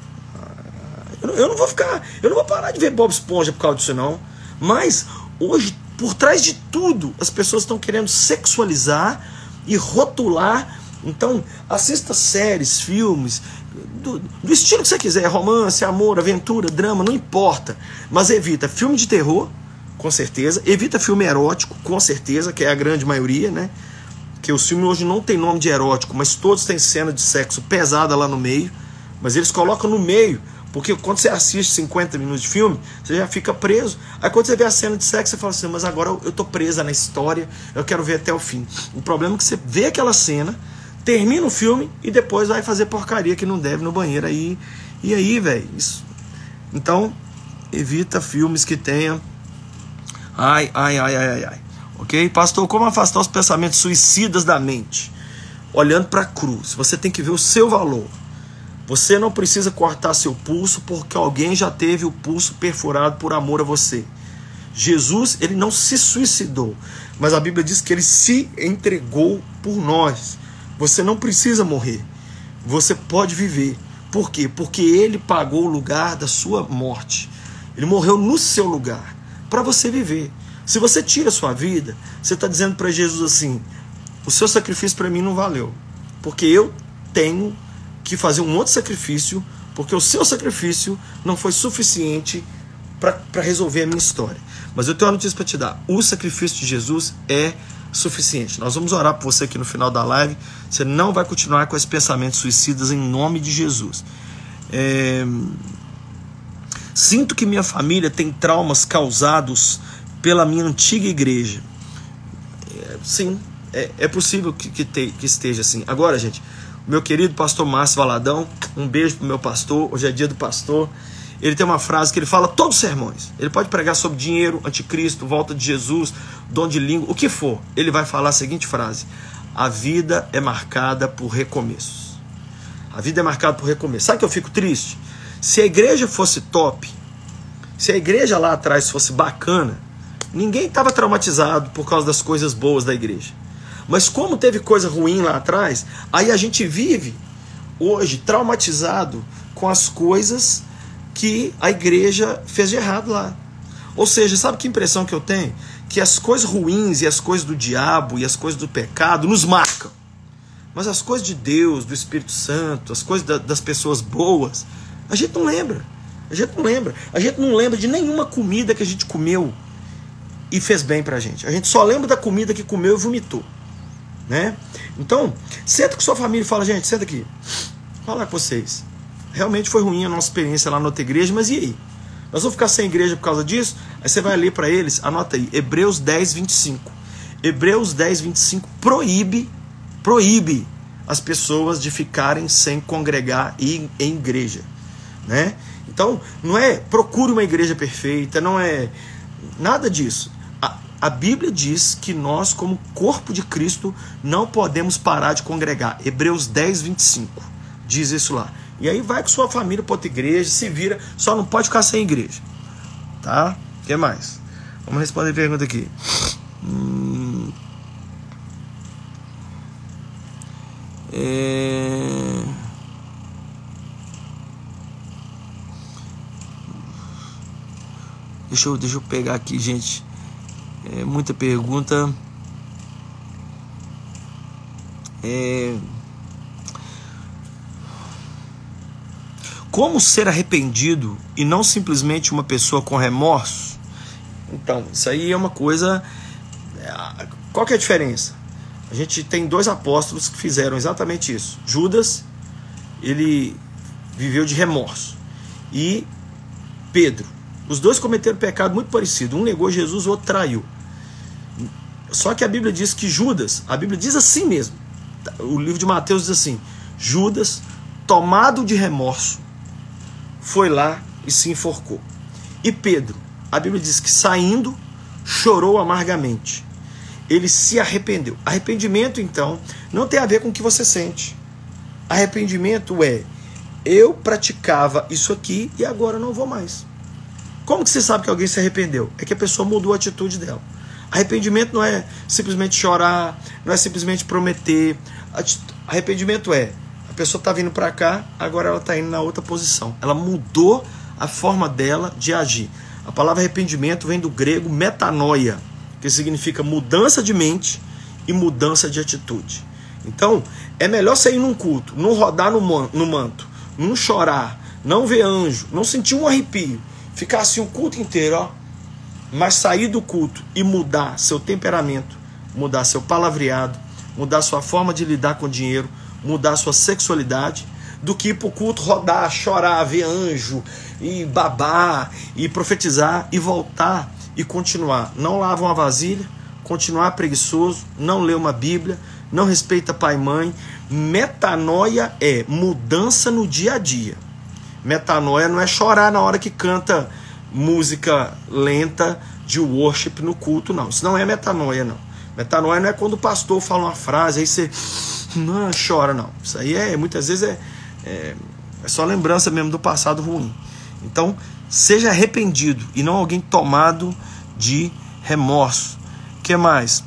Eu, eu não vou ficar, eu não vou parar de ver Bob Esponja por causa disso não. Mas hoje, por trás de tudo, as pessoas estão querendo sexualizar e rotular. Então, assista séries, filmes, do, do estilo que você quiser, romance, amor, aventura, drama, não importa. Mas evita filme de terror, com certeza. Evita filme erótico, com certeza, que é a grande maioria, né? Que os filmes hoje não tem nome de erótico, mas todos têm cena de sexo pesada lá no meio. Mas eles colocam no meio, porque quando você assiste cinquenta minutos de filme, você já fica preso. Aí quando você vê a cena de sexo, você fala assim, mas agora eu tô presa na história, eu quero ver até o fim. O problema é que você vê aquela cena, termina o filme e depois vai fazer porcaria que não deve no banheiro. Aí, e aí, velho, isso. Então, evita filmes que tenham... Ai, ai, ai, ai, ai, ai. Ok? Pastor, como afastar os pensamentos suicidas da mente? Olhando para a cruz. Você tem que ver o seu valor. Você não precisa cortar seu pulso porque alguém já teve o pulso perfurado por amor a você. Jesus, ele não se suicidou, mas a Bíblia diz que ele se entregou por nós. Você não precisa morrer. Você pode viver. Por quê? Porque ele pagou o lugar da sua morte. Ele morreu no seu lugar, para você viver. Se você tira a sua vida, você está dizendo para Jesus assim, o seu sacrifício para mim não valeu, porque eu tenho que fazer um outro sacrifício, porque o seu sacrifício não foi suficiente para resolver a minha história. Mas eu tenho uma notícia para te dar, o sacrifício de Jesus é suficiente. Nós vamos orar por você aqui no final da live. Você não vai continuar com esses pensamentos suicidas em nome de Jesus. É... Sinto que minha família tem traumas causados pela minha antiga igreja. É, sim, é, é possível que, que, te, que esteja assim. Agora, gente, meu querido pastor Márcio Valadão, um beijo pro meu pastor, hoje é dia do pastor. Ele tem uma frase que ele fala todos os sermões. Ele pode pregar sobre dinheiro, anticristo, volta de Jesus, dom de língua, o que for. Ele vai falar a seguinte frase: a vida é marcada por recomeços. A vida é marcada por recomeços. Sabe que eu fico triste? Se a igreja fosse top, se a igreja lá atrás fosse bacana, ninguém estava traumatizado por causa das coisas boas da igreja. Mas como teve coisa ruim lá atrás, aí a gente vive hoje traumatizado com as coisas que a igreja fez de errado lá. Ou seja, sabe que impressão que eu tenho? Que as coisas ruins e as coisas do diabo e as coisas do pecado nos marcam. Mas as coisas de Deus, do Espírito Santo, as coisas da, das pessoas boas, a gente não lembra. A gente não lembra. A gente não lembra de nenhuma comida que a gente comeu e fez bem pra gente. A gente só lembra da comida que comeu e vomitou, né? Então, senta com sua família e fala, gente, senta aqui. Vou falar com vocês. Realmente foi ruim a nossa experiência lá na outra igreja, mas e aí? Nós vamos ficar sem igreja por causa disso? Aí você vai ler para eles, anota aí, Hebreus dez, vinte e cinco. Hebreus dez, vinte e cinco proíbe, proíbe as pessoas de ficarem sem congregar e em igreja, né? Então, não é procure uma igreja perfeita, não é nada disso. A, a Bíblia diz que nós, como corpo de Cristo, não podemos parar de congregar. Hebreus dez, vinte e cinco diz isso lá. E aí vai com sua família para outra igreja, se vira, só não pode ficar sem igreja. Tá? O que mais? Vamos responder a pergunta aqui. Hum... É... Deixa eu, deixa eu pegar aqui, gente. É, muita pergunta. É... Como ser arrependido e não simplesmente uma pessoa com remorso? Então, isso aí é uma coisa... Qual que é a diferença? A gente tem dois apóstolos que fizeram exatamente isso. Judas, ele viveu de remorso. E Pedro. Os dois cometeram um pecado muito parecido. Um negou Jesus, o outro traiu. Só que a Bíblia diz que Judas, a Bíblia diz assim mesmo. O livro de Mateus diz assim: Judas, tomado de remorso, foi lá e se enforcou. E Pedro, a Bíblia diz que saindo, chorou amargamente. Ele se arrependeu. Arrependimento, então, não tem a ver com o que você sente. Arrependimento é: eu praticava isso aqui e agora não vou mais. Como que você sabe que alguém se arrependeu? É que a pessoa mudou a atitude dela. Arrependimento não é simplesmente chorar, não é simplesmente prometer. Arrependimento é: a pessoa está vindo para cá, agora ela está indo na outra posição. Ela mudou a forma dela de agir. A palavra arrependimento vem do grego metanoia, que significa mudança de mente e mudança de atitude. Então, é melhor você ir num culto, não rodar no manto, não chorar, não ver anjo, não sentir um arrepio, ficar assim o culto inteiro, ó, mas sair do culto e mudar seu temperamento, mudar seu palavreado, mudar sua forma de lidar com o dinheiro, mudar sua sexualidade, do que ir pro culto, rodar, chorar, ver anjo, e babar, e profetizar, e voltar e continuar. Não lava uma vasilha, continuar preguiçoso, não lê uma Bíblia, não respeita pai e mãe. Metanoia é mudança no dia a dia. Metanoia não é chorar na hora que canta música lenta de worship no culto, não. Isso não é metanoia, não. Metanoia não é quando o pastor fala uma frase, aí você não chora, não. Isso aí é, muitas vezes é, é, é só lembrança mesmo do passado ruim. Então, seja arrependido e não alguém tomado de remorso. O que mais?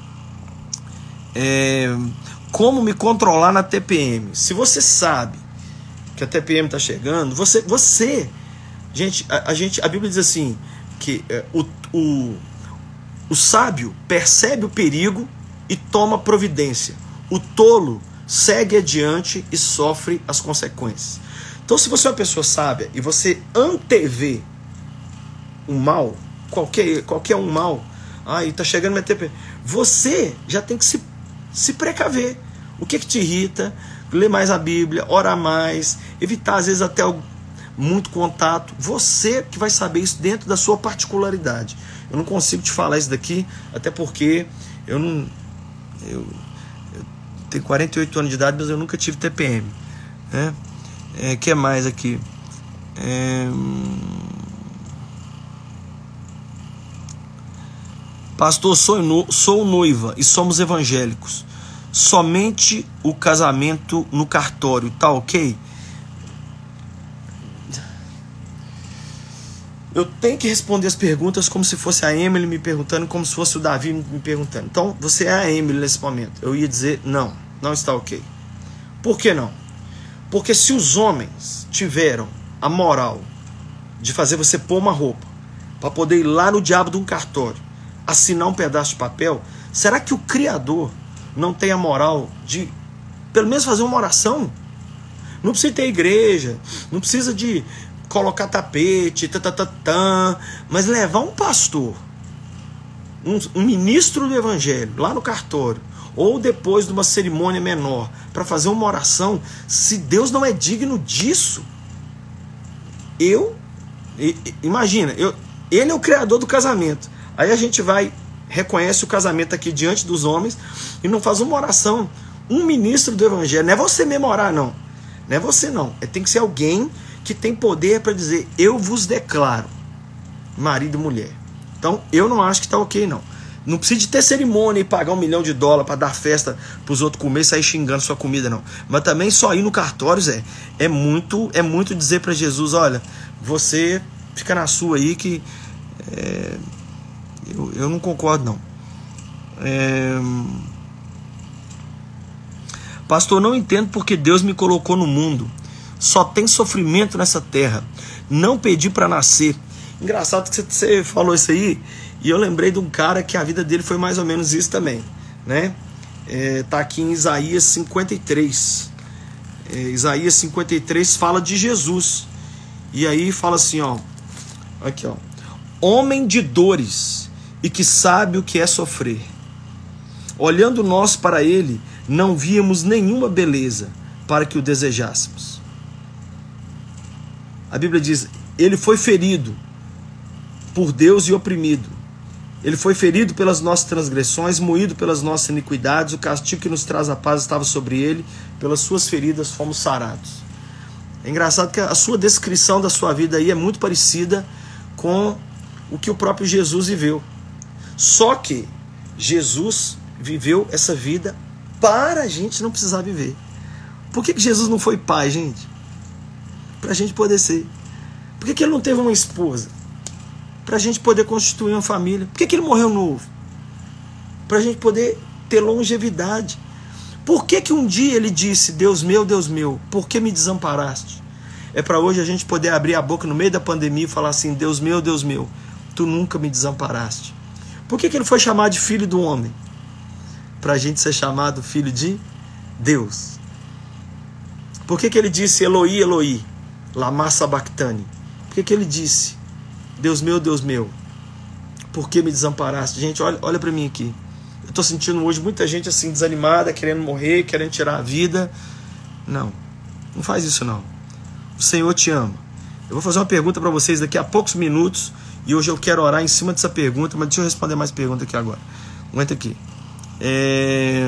É, como me controlar na T P M? Se você sabe que a T P M está chegando, você, você, gente, a, a gente, a Bíblia diz assim, que é, o, o, o sábio percebe o perigo e toma providência. O tolo segue adiante e sofre as consequências. Então, se você é uma pessoa sábia e você antevê um mal, qualquer, qualquer um mal, aí está chegando minha T P M, você já tem que se, se precaver. O que, que te irrita? Ler mais a Bíblia, orar mais, evitar às vezes até muito contato. Você que vai saber isso dentro da sua particularidade. Eu não consigo te falar isso daqui, até porque eu não eu, eu tenho quarenta e oito anos de idade, mas eu nunca tive T P M, né? É, que mais aqui? É... Pastor, sou, no, sou noiva e somos evangélicos. Somente o casamento no cartório, tá ok? Eu tenho que responder as perguntas como se fosse a Emily me perguntando, como se fosse o Davi me perguntando. Então, você é a Emily nesse momento. Eu ia dizer, não, não está ok. Por que não? Porque se os homens tiveram a moral de fazer você pôr uma roupa para poder ir lá no diabo de um cartório, assinar um pedaço de papel, será que o Criador não tem a moral de pelo menos fazer uma oração? Não precisa ter igreja, não precisa de colocar tapete, tatatatã, mas levar um pastor, um, um ministro do evangelho lá no cartório, ou depois de uma cerimônia menor, para fazer uma oração. Se Deus não é digno disso, eu imagina, eu, Ele é o criador do casamento. Aí a gente vai, reconhece o casamento aqui diante dos homens e não faz uma oração. Um ministro do evangelho, não é você mesmo orar, não. Não é você, não. É, tem que ser alguém que tem poder para dizer, eu vos declaro, marido e mulher. Então, eu não acho que está ok, não. Não precisa de ter cerimônia e pagar um milhão de dólares para dar festa para os outros comer e sair xingando sua comida, não. Mas também só ir no cartório, Zé, é muito, é muito dizer para Jesus, olha, você fica na sua aí que é, eu, eu não concordo, não. É, pastor, não entendo porque Deus me colocou no mundo. Só tem sofrimento nessa terra. Não pedi para nascer. Engraçado que você falou isso aí. E eu lembrei de um cara que a vida dele foi mais ou menos isso também, né? É, tá aqui em Isaías cinquenta e três. É, Isaías cinquenta e três fala de Jesus. E aí fala assim, ó. Aqui, ó. Homem de dores e que sabe o que é sofrer. Olhando nós para ele, não víamos nenhuma beleza para que o desejássemos. A Bíblia diz, ele foi ferido por Deus e oprimido. Ele foi ferido pelas nossas transgressões, moído pelas nossas iniquidades, o castigo que nos traz a paz estava sobre ele, pelas suas feridas fomos sarados. É engraçado que a sua descrição da sua vida aí é muito parecida com o que o próprio Jesus viveu. Só que Jesus viveu essa vida para a gente não precisar viver. Por que que Jesus não foi pai, gente? Para a gente poder ser. Por que que ele não teve uma esposa? Para a gente poder constituir uma família. Por que que ele morreu novo? Para a gente poder ter longevidade. Por que que um dia ele disse, Deus meu, Deus meu, por que me desamparaste? É para hoje a gente poder abrir a boca no meio da pandemia e falar assim, Deus meu, Deus meu, tu nunca me desamparaste. Por que que ele foi chamado de filho do homem? Para a gente ser chamado filho de Deus. Por que que ele disse Eloi, Eloi, lama sabachthani? Por que que ele disse Deus meu, Deus meu, por que me desamparaste? Gente, olha, olha para mim aqui. Eu estou sentindo hoje muita gente assim desanimada, querendo morrer, querendo tirar a vida. Não, não faz isso não. O Senhor te ama. Eu vou fazer uma pergunta para vocês daqui a poucos minutos e hoje eu quero orar em cima dessa pergunta, mas deixa eu responder mais pergunta aqui agora. Aguenta aqui. É...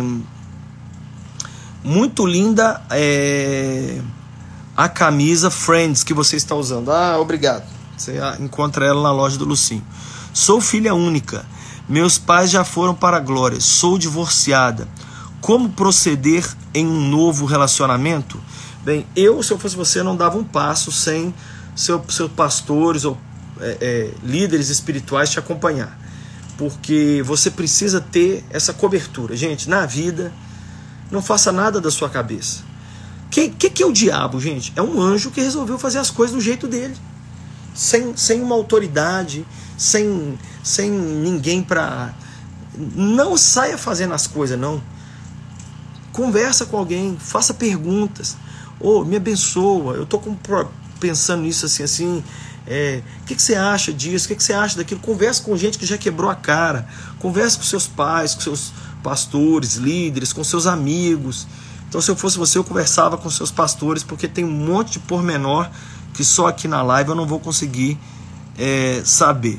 Muito linda é... a camisa Friends que você está usando. Ah, obrigado. Você encontra ela na loja do Lucinho. Sou filha única. Meus pais já foram para a glória. Sou divorciada. Como proceder em um novo relacionamento? Bem, eu, se eu fosse você, não dava um passo sem seu, seus pastores ou é, é, líderes espirituais te acompanhar. Porque você precisa ter essa cobertura. Gente, na vida, não faça nada da sua cabeça. O que, que, que é o diabo, gente? É um anjo que resolveu fazer as coisas do jeito dele. Sem, sem uma autoridade, sem, sem ninguém para... Não saia fazendo as coisas, não. Conversa com alguém, faça perguntas. Ô, oh, me abençoa, eu estou pensando nisso assim, assim. É, o que, que você acha disso? O que, que você acha daquilo? Conversa com gente que já quebrou a cara. Conversa com seus pais, com seus pastores, líderes, com seus amigos. Então, se eu fosse você, eu conversava com seus pastores, porque tem um monte de pormenor que só aqui na live eu não vou conseguir é, saber.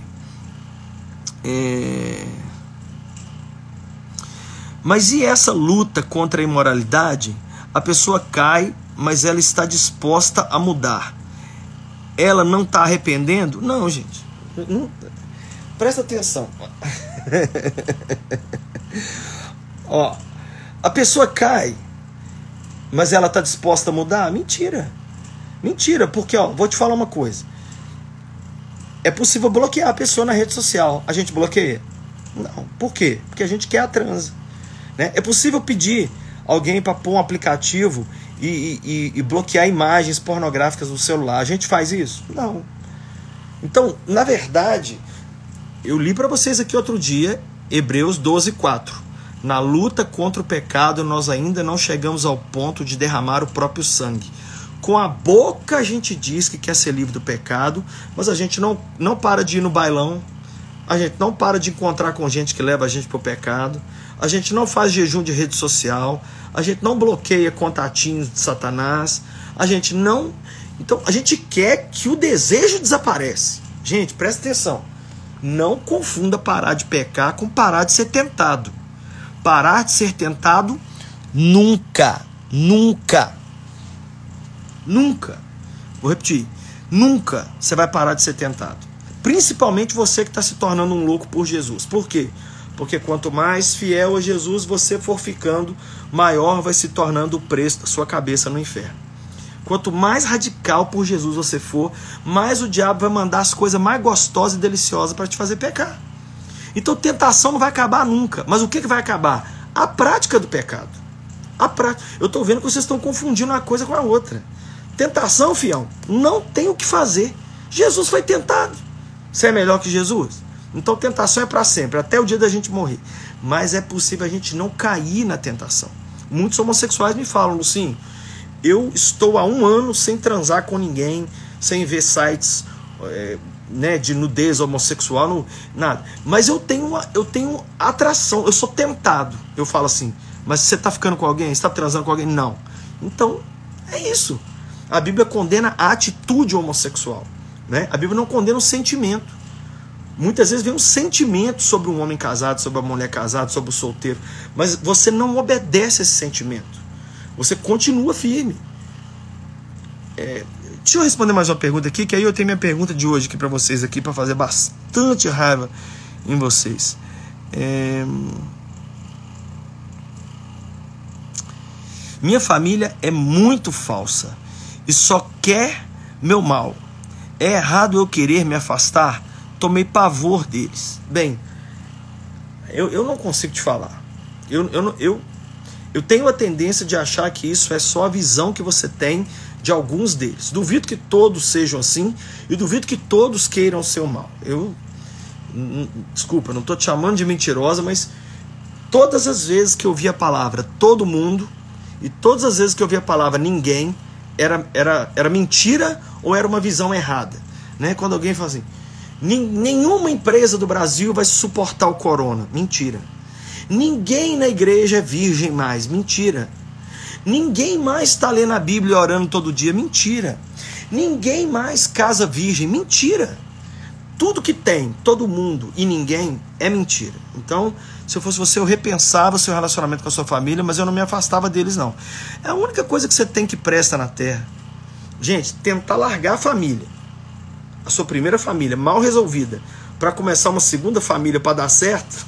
É... Mas e essa luta contra a imoralidade? A pessoa cai, mas ela está disposta a mudar. Ela não está arrependendo? Não, gente. Não... Presta atenção. Ó, a pessoa cai, mas ela está disposta a mudar? Mentira. Mentira, porque ó, vou te falar uma coisa. É possível bloquear a pessoa na rede social. A gente bloqueia? Não. Por quê? Porque a gente quer a transa, né? É possível pedir alguém para pôr um aplicativo e, e, e bloquear imagens pornográficas no celular. A gente faz isso? Não. Então, na verdade, eu li para vocês aqui outro dia, Hebreus doze, quatro. Na luta contra o pecado, nós ainda não chegamos ao ponto de derramar o próprio sangue. Com a boca a gente diz que quer ser livre do pecado, mas a gente não, não para de ir no bailão, a gente não para de encontrar com gente que leva a gente para o pecado, a gente não faz jejum de rede social, a gente não bloqueia contatinhos de Satanás, a gente não... Então, a gente quer que o desejo desapareça. Gente, presta atenção. Não confunda parar de pecar com parar de ser tentado. Parar de ser tentado nunca, nunca, nunca, vou repetir, nunca você vai parar de ser tentado. Principalmente você que está se tornando um louco por Jesus. Por quê? Porque quanto mais fiel a Jesus você for ficando, maior vai se tornando o preço da sua cabeça no inferno. Quanto mais radical por Jesus você for, mais o diabo vai mandar as coisas mais gostosas e deliciosas para te fazer pecar. Então tentação não vai acabar nunca. Mas o que, que vai acabar? A prática do pecado. A prática. Eu estou vendo que vocês estão confundindo uma coisa com a outra. Tentação, fião, não tem o que fazer. Jesus foi tentado. Você é melhor que Jesus? Então tentação é para sempre, até o dia da gente morrer. Mas é possível a gente não cair na tentação. Muitos homossexuais me falam assim: eu estou há um ano sem transar com ninguém, sem ver sites é, né, de nudez homossexual, não, nada. Mas eu tenho, uma, eu tenho atração, eu sou tentado. Eu falo assim: mas você está ficando com alguém? Você está transando com alguém? Não. Então, é isso. A Bíblia condena a atitude homossexual, né? A Bíblia não condena o sentimento. Muitas vezes vem um sentimento sobre um homem casado, sobre a mulher casada, sobre o solteiro, mas você não obedece a esse sentimento. Você continua firme. É, deixa eu responder mais uma pergunta aqui, que aí eu tenho minha pergunta de hoje aqui para vocês aqui, para fazer bastante raiva em vocês. É... Minha família é muito falsa e só quer meu mal. É errado eu querer me afastar? Tomei pavor deles. Bem, eu, eu não consigo te falar. Eu, eu, eu, eu tenho a tendência de achar que isso é só a visão que você tem de alguns deles. Duvido que todos sejam assim e duvido que todos queiram o seu mal. Eu, desculpa, não estou te chamando de mentirosa, mas todas as vezes que eu vi a palavra todo mundo e todas as vezes que eu vi a palavra ninguém, era, era, era mentira ou era uma visão errada, né? Quando alguém fala assim: nenhuma empresa do Brasil vai suportar o corona. Mentira. Ninguém na igreja é virgem mais. Mentira. Ninguém mais está lendo a Bíblia e orando todo dia. Mentira. Ninguém mais casa virgem. Mentira. Tudo que tem, todo mundo e ninguém é mentira. Então, se eu fosse você, eu repensava o seu relacionamento com a sua família, mas eu não me afastava deles, não. É a única coisa que você tem que presta na terra. Gente, tentar largar a família, a sua primeira família mal resolvida, para começar uma segunda família para dar certo,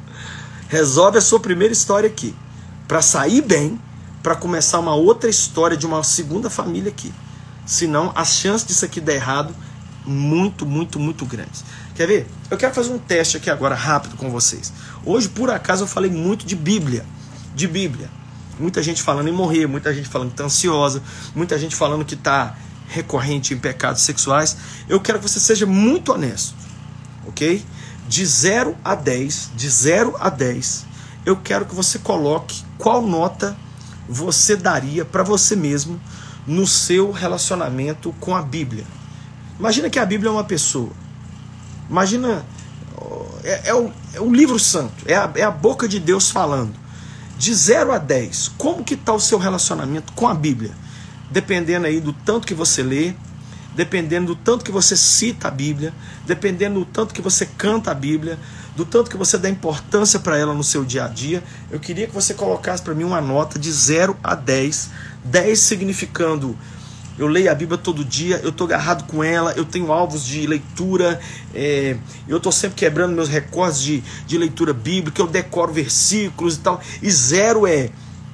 resolve a sua primeira história aqui, para sair bem, para começar uma outra história de uma segunda família aqui. Senão, as chances disso aqui dar errado, muito, muito, muito grandes. Quer ver? Eu quero fazer um teste aqui agora, rápido, com vocês. Hoje, por acaso, eu falei muito de Bíblia, de Bíblia. Muita gente falando em morrer, muita gente falando que está ansiosa, muita gente falando que está recorrente em pecados sexuais. Eu quero que você seja muito honesto, ok? De zero a dez, de zero a dez, eu quero que você coloque qual nota você daria para você mesmo no seu relacionamento com a Bíblia. Imagina que a Bíblia é uma pessoa. Imagina, é, é, o, é o livro santo, é a, é a boca de Deus falando. De zero a dez, como que está o seu relacionamento com a Bíblia? Dependendo aí do tanto que você lê, dependendo do tanto que você cita a Bíblia, dependendo do tanto que você canta a Bíblia, do tanto que você dá importância para ela no seu dia a dia, eu queria que você colocasse para mim uma nota de zero a dez. dez significando: eu leio a Bíblia todo dia, eu estou agarrado com ela, eu tenho alvos de leitura, é, eu estou sempre quebrando meus recordes de, de leitura bíblica, eu decoro versículos e tal. E zero é: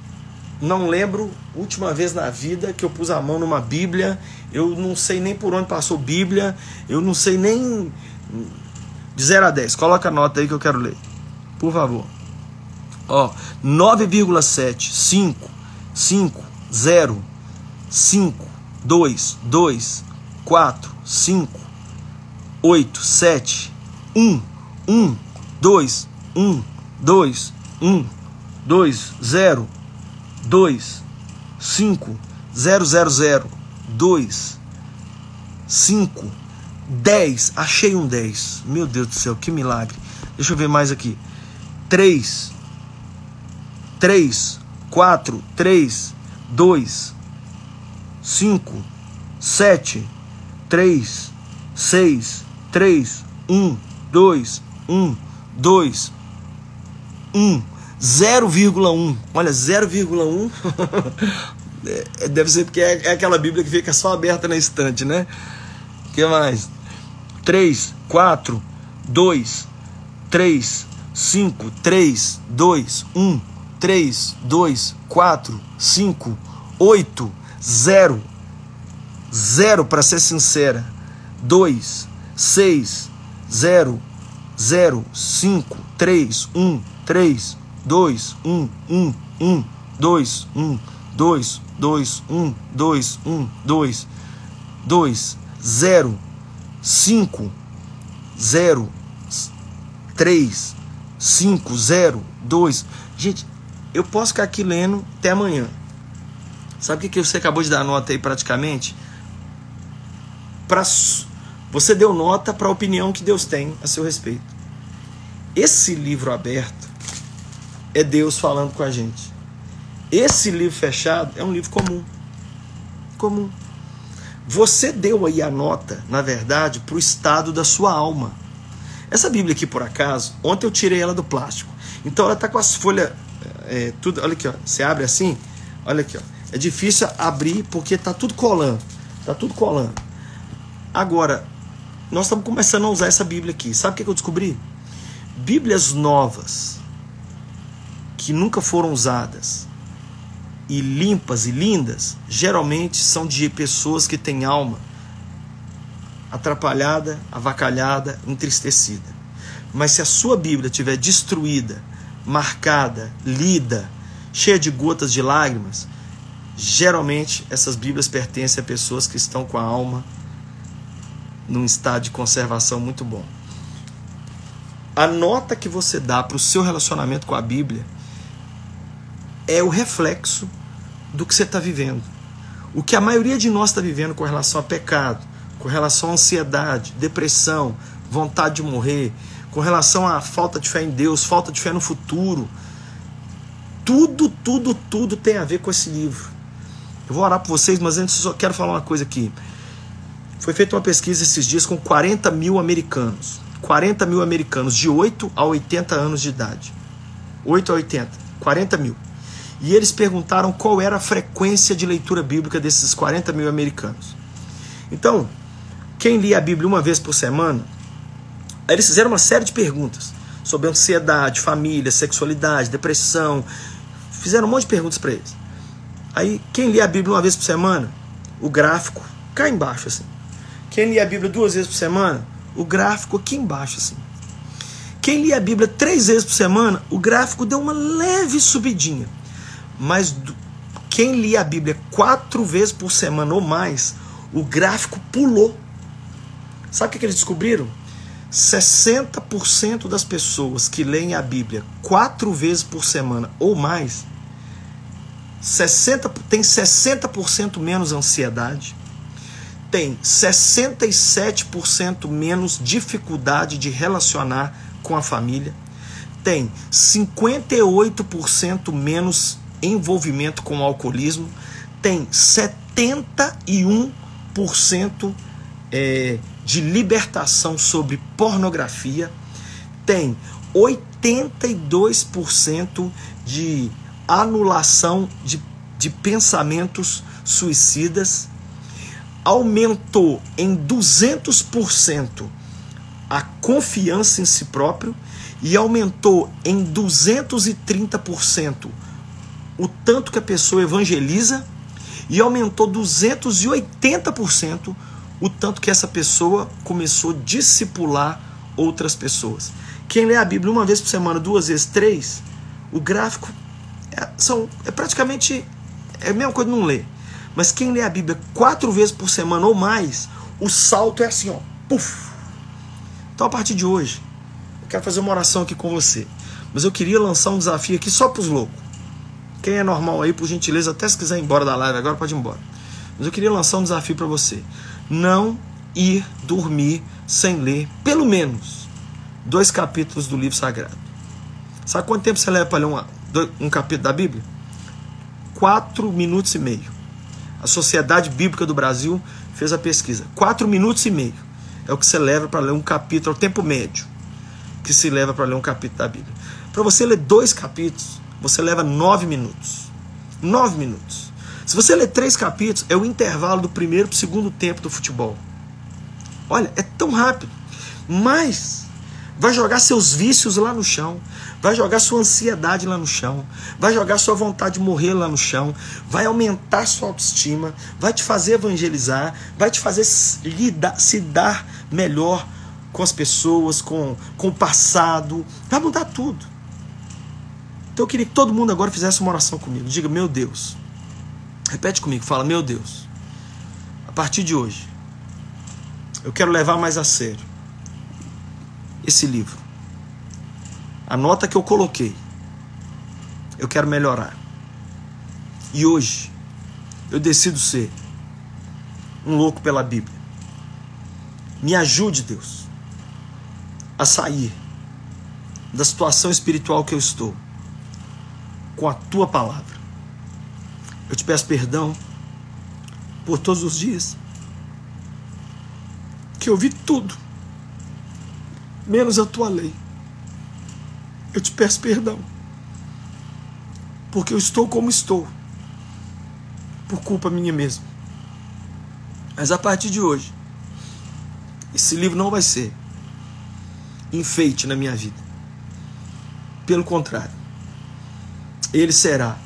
não lembro última vez na vida que eu pus a mão numa Bíblia, eu não sei nem por onde passou Bíblia, eu não sei nem... De zero a dez, coloca a nota aí que eu quero ler, por favor. Ó, nove vírgula sete, cinco, cinco, zero, cinco, dois, dois, quatro, cinco, oito, sete, um, um, dois, um, dois, um, dois, zero, dois, cinco, zero, zero, zero, dois, cinco, dez. Achei um dez. Meu Deus do céu, que milagre. Deixa eu ver mais aqui. três, três, quatro, três, dois, cinco, sete, três, seis, três, um, dois, um, dois, um, zero vírgula um. Olha, zero vírgula um. É, deve ser porque é, é aquela Bíblia que fica só aberta na estante, né? O que mais? três, quatro, dois, três, cinco, três, dois, um, três, dois, quatro, cinco, oito, zero, zero para ser sincera, dois, seis, zero, zero, cinco, três, um, três, dois, um, um, um, dois, um, dois, dois, um, dois, um, dois, dois, zero, cinco, zero, três, cinco, zero, dois. Gente, eu posso ficar aqui lendo até amanhã. Sabe o que, que você acabou de dar nota aí praticamente? Pra, você deu nota para a opinião que Deus tem a seu respeito. Esse livro aberto é Deus falando com a gente. Esse livro fechado é um livro comum. Comum. Você deu aí a nota, na verdade, para o estado da sua alma. Essa Bíblia aqui, por acaso, ontem eu tirei ela do plástico. Então ela está com as folhas, é, tudo, olha aqui, ó, você abre assim, olha aqui, ó, é difícil abrir porque está tudo colando, está tudo colando. Agora, nós estamos começando a usar essa Bíblia aqui. Sabe o que eu descobri? Bíblias novas, que nunca foram usadas, e limpas e lindas, geralmente são de pessoas que têm alma atrapalhada, avacalhada, entristecida. Mas se a sua Bíblia estiver destruída, marcada, lida, cheia de gotas de lágrimas, geralmente essas Bíblias pertencem a pessoas que estão com a alma num estado de conservação muito bom. A nota que você dá para o seu relacionamento com a Bíblia é o reflexo do que você está vivendo. O que a maioria de nós está vivendo com relação a pecado, com relação a ansiedade, depressão, vontade de morrer, com relação à falta de fé em Deus, falta de fé no futuro, tudo, tudo, tudo tem a ver com esse livro. Eu vou orar por vocês, mas antes eu só quero falar uma coisa aqui. Foi feita uma pesquisa esses dias com quarenta mil americanos. quarenta mil americanos de oito a oitenta anos de idade. oito a oitenta, quarenta mil. E eles perguntaram qual era a frequência de leitura bíblica desses quarenta mil americanos. Então, quem lia a Bíblia uma vez por semana, aí eles fizeram uma série de perguntas sobre ansiedade, família, sexualidade, depressão. Fizeram um monte de perguntas para eles. Aí, quem lia a Bíblia uma vez por semana, o gráfico cá embaixo, assim. Quem lia a Bíblia duas vezes por semana, o gráfico aqui embaixo, assim. Quem lia a Bíblia três vezes por semana, o gráfico deu uma leve subidinha. Mas do, quem lia a Bíblia quatro vezes por semana ou mais, o gráfico pulou. Sabe o que, que eles descobriram? sessenta por cento das pessoas que leem a Bíblia quatro vezes por semana ou mais, sessenta, tem sessenta por cento menos ansiedade, tem sessenta e sete por cento menos dificuldade de relacionar com a família, tem cinquenta e oito por cento menos envolvimento com o alcoolismo, tem setenta e um por cento é, de libertação sobre pornografia, tem oitenta e dois por cento de anulação de, de pensamentos suicidas, aumentou em duzentos por cento a confiança em si próprio e aumentou em duzentos e trinta por cento o tanto que a pessoa evangeliza e aumentou duzentos e oitenta por cento o tanto que essa pessoa começou a discipular outras pessoas. Quem lê a Bíblia uma vez por semana, duas vezes, três, o gráfico é, são, é praticamente é a mesma coisa de não ler. Mas quem lê a Bíblia quatro vezes por semana ou mais, o salto é assim, ó, puf. Então a partir de hoje, eu quero fazer uma oração aqui com você. Mas eu queria lançar um desafio aqui só para os loucos. Quem é normal aí, por gentileza, até se quiser ir embora da live agora, pode ir embora. Mas eu queria lançar um desafio para você. Não ir dormir sem ler, pelo menos, dois capítulos do livro sagrado. Sabe quanto tempo você leva para ler uma, um capítulo da Bíblia? Quatro minutos e meio. A Sociedade Bíblica do Brasil fez a pesquisa. Quatro minutos e meio é o que você leva para ler um capítulo, é o tempo médio. que se leva para ler um capítulo da Bíblia. Para você ler dois capítulos, você leva nove minutos. Nove minutos. Se você ler três capítulos, é o intervalo do primeiro para o segundo tempo do futebol. Olha, é tão rápido. Mas vai jogar seus vícios lá no chão. Vai jogar sua ansiedade lá no chão. Vai jogar sua vontade de morrer lá no chão. Vai aumentar sua autoestima. Vai te fazer evangelizar. Vai te fazer se, lidar, se dar melhor com as pessoas, com, com o passado. Vai mudar tudo. Então eu queria que todo mundo agora fizesse uma oração comigo. Diga, meu Deus. Repete comigo, fala, meu Deus. A partir de hoje, eu quero levar mais a sério esse livro. A nota que eu coloquei, eu quero melhorar. E hoje, eu decido ser um louco pela Bíblia. Me ajude, Deus, a sair da situação espiritual que eu estou com a Tua palavra. Eu te peço perdão por todos os dias que eu vi tudo, menos a Tua lei. Eu te peço perdão, porque eu estou como estou, por culpa minha mesmo. Mas a partir de hoje, esse livro não vai ser enfeite na minha vida. Pelo contrário, ele será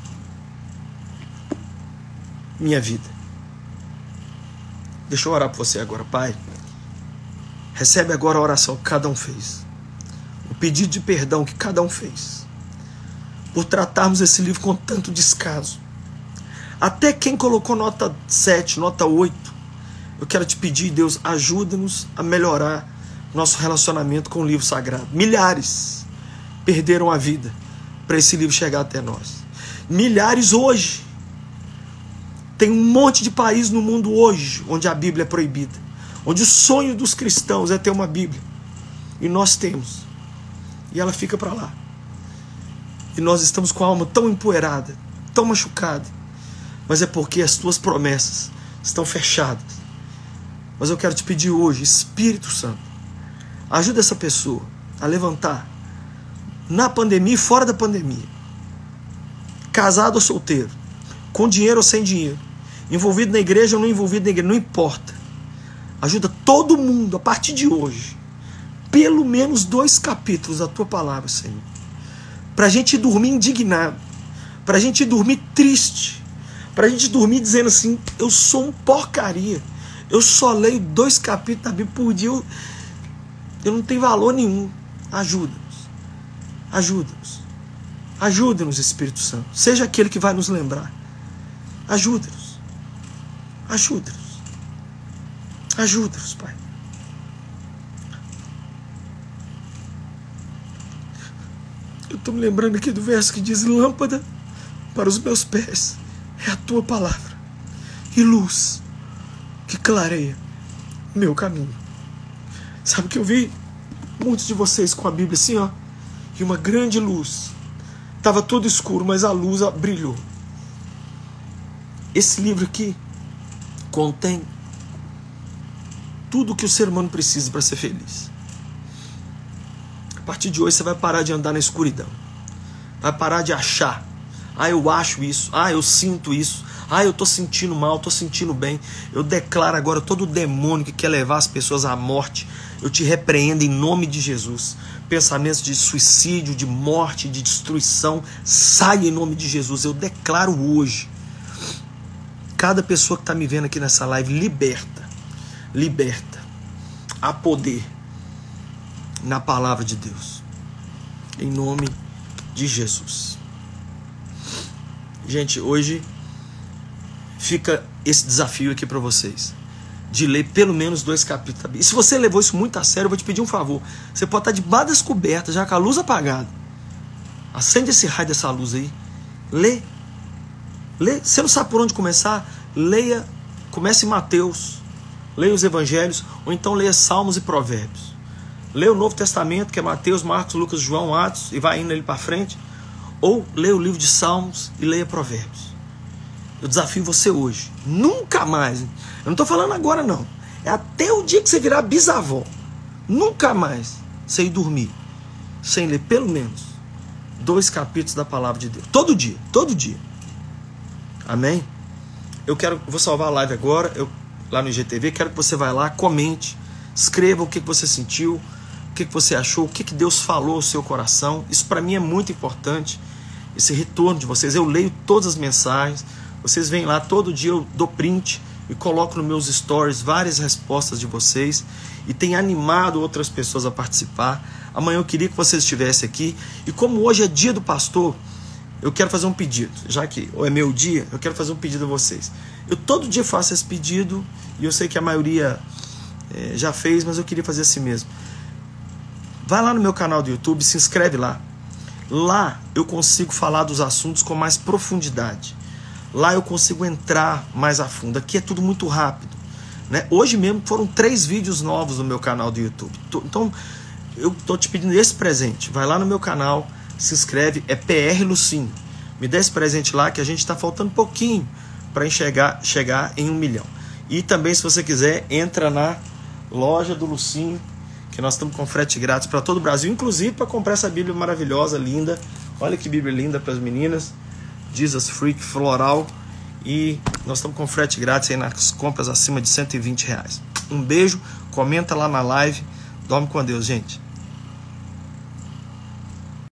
minha vida. Deixa eu orar por você agora, Pai. Recebe agora a oração que cada um fez. O pedido de perdão que cada um fez. Por tratarmos esse livro com tanto descaso. Até quem colocou nota sete, nota oito. Eu quero te pedir, Deus, ajuda-nos a melhorar nosso relacionamento com o livro sagrado. Milhares perderam a vida para esse livro chegar até nós. Milhares hoje. Tem um monte de país no mundo hoje onde a Bíblia é proibida. Onde o sonho dos cristãos é ter uma Bíblia. E nós temos. E ela fica para lá. E nós estamos com a alma tão empoeirada, tão machucada. Mas é porque as tuas promessas estão fechadas. Mas eu quero te pedir hoje, Espírito Santo, ajuda essa pessoa a levantar, na pandemia e fora da pandemia, casado ou solteiro, com dinheiro ou sem dinheiro, envolvido na igreja ou não envolvido na igreja, não importa. Ajuda todo mundo, a partir de hoje, pelo menos dois capítulos da tua palavra, Senhor. Para a gente dormir indignado, para a gente dormir triste, para a gente dormir dizendo assim, eu sou um porcaria, eu só leio dois capítulos da Bíblia por dia, eu, eu não tenho valor nenhum. Ajuda-nos, ajuda-nos, ajuda-nos, Espírito Santo. Seja aquele que vai nos lembrar. Ajuda-nos, ajuda-nos, ajuda-nos, Pai. Eu estou me lembrando aqui do verso que diz, lâmpada para os meus pés é a tua palavra e luz que clareia meu caminho. Sabe que eu vi muitos de vocês com a Bíblia assim, ó, e uma grande luz. Estava tudo escuro, mas a luz brilhou. Esse livro aqui contém tudo o que o ser humano precisa para ser feliz. A partir de hoje você vai parar de andar na escuridão. Vai parar de achar. Ah, eu acho isso. Ah, eu sinto isso. Ah, eu estou sentindo mal, estou sentindo bem. Eu declaro agora todo demônio que quer levar as pessoas à morte. Eu te repreendo em nome de Jesus. Pensamentos de suicídio, de morte, de destruição, saia em nome de Jesus. Eu declaro hoje. Cada pessoa que está me vendo aqui nessa live, liberta. Liberta. Há poder na palavra de Deus. Em nome de Jesus. Gente, hoje fica esse desafio aqui para vocês. De ler pelo menos dois capítulos da Bíblia. E se você levou isso muito a sério, eu vou te pedir um favor. Você pode estar debaixo das cobertas, já com a luz apagada. Acende esse raio dessa luz aí. Lê. Lê. Você não sabe por onde começar? Leia. Comece em Mateus. Leia os Evangelhos. Ou então leia Salmos e Provérbios. Leia o Novo Testamento, que é Mateus, Marcos, Lucas, João, Atos. E vai indo ali para frente. Ou leia o livro de Salmos e leia Provérbios. Eu desafio você hoje. Nunca mais. Eu não estou falando agora não. É até o dia que você virar bisavó. Nunca mais você ir dormir sem ler pelo menos dois capítulos da palavra de Deus. Todo dia, todo dia. Amém? Eu quero, vou salvar a live agora, eu, lá no I G T V, quero que você vá lá, comente, escreva o que você sentiu, o que você achou, o que Deus falou ao seu coração. Isso para mim é muito importante, esse retorno de vocês. Eu leio todas as mensagens, vocês vêm lá, todo dia eu dou print e coloco nos meus stories várias respostas de vocês e tem animado outras pessoas a participar. Amanhã eu queria que vocês estivessem aqui, e como hoje é dia do pastor, eu quero fazer um pedido, já que é meu dia, eu quero fazer um pedido a vocês. Eu todo dia faço esse pedido, e eu sei que a maioria é, já fez, mas eu queria fazer assim mesmo. Vai lá no meu canal do YouTube, se inscreve lá. Lá eu consigo falar dos assuntos com mais profundidade. Lá eu consigo entrar mais a fundo. Aqui é tudo muito rápido, né? Hoje mesmo foram três vídeos novos no meu canal do YouTube. Então eu estou te pedindo esse presente. Vai lá no meu canal, se inscreve, é P R Lucinho. Me dá esse presente lá, que a gente está faltando pouquinho para enxergar, chegar em um milhão. E também, se você quiser, entra na loja do Lucinho, que nós estamos com frete grátis para todo o Brasil, inclusive para comprar essa Bíblia maravilhosa, linda. Olha que Bíblia linda para as meninas. Jesus Freak Floral. E nós estamos com frete grátis aí nas compras acima de cento e vinte reais. Um beijo, comenta lá na live. Dorme com Deus, gente.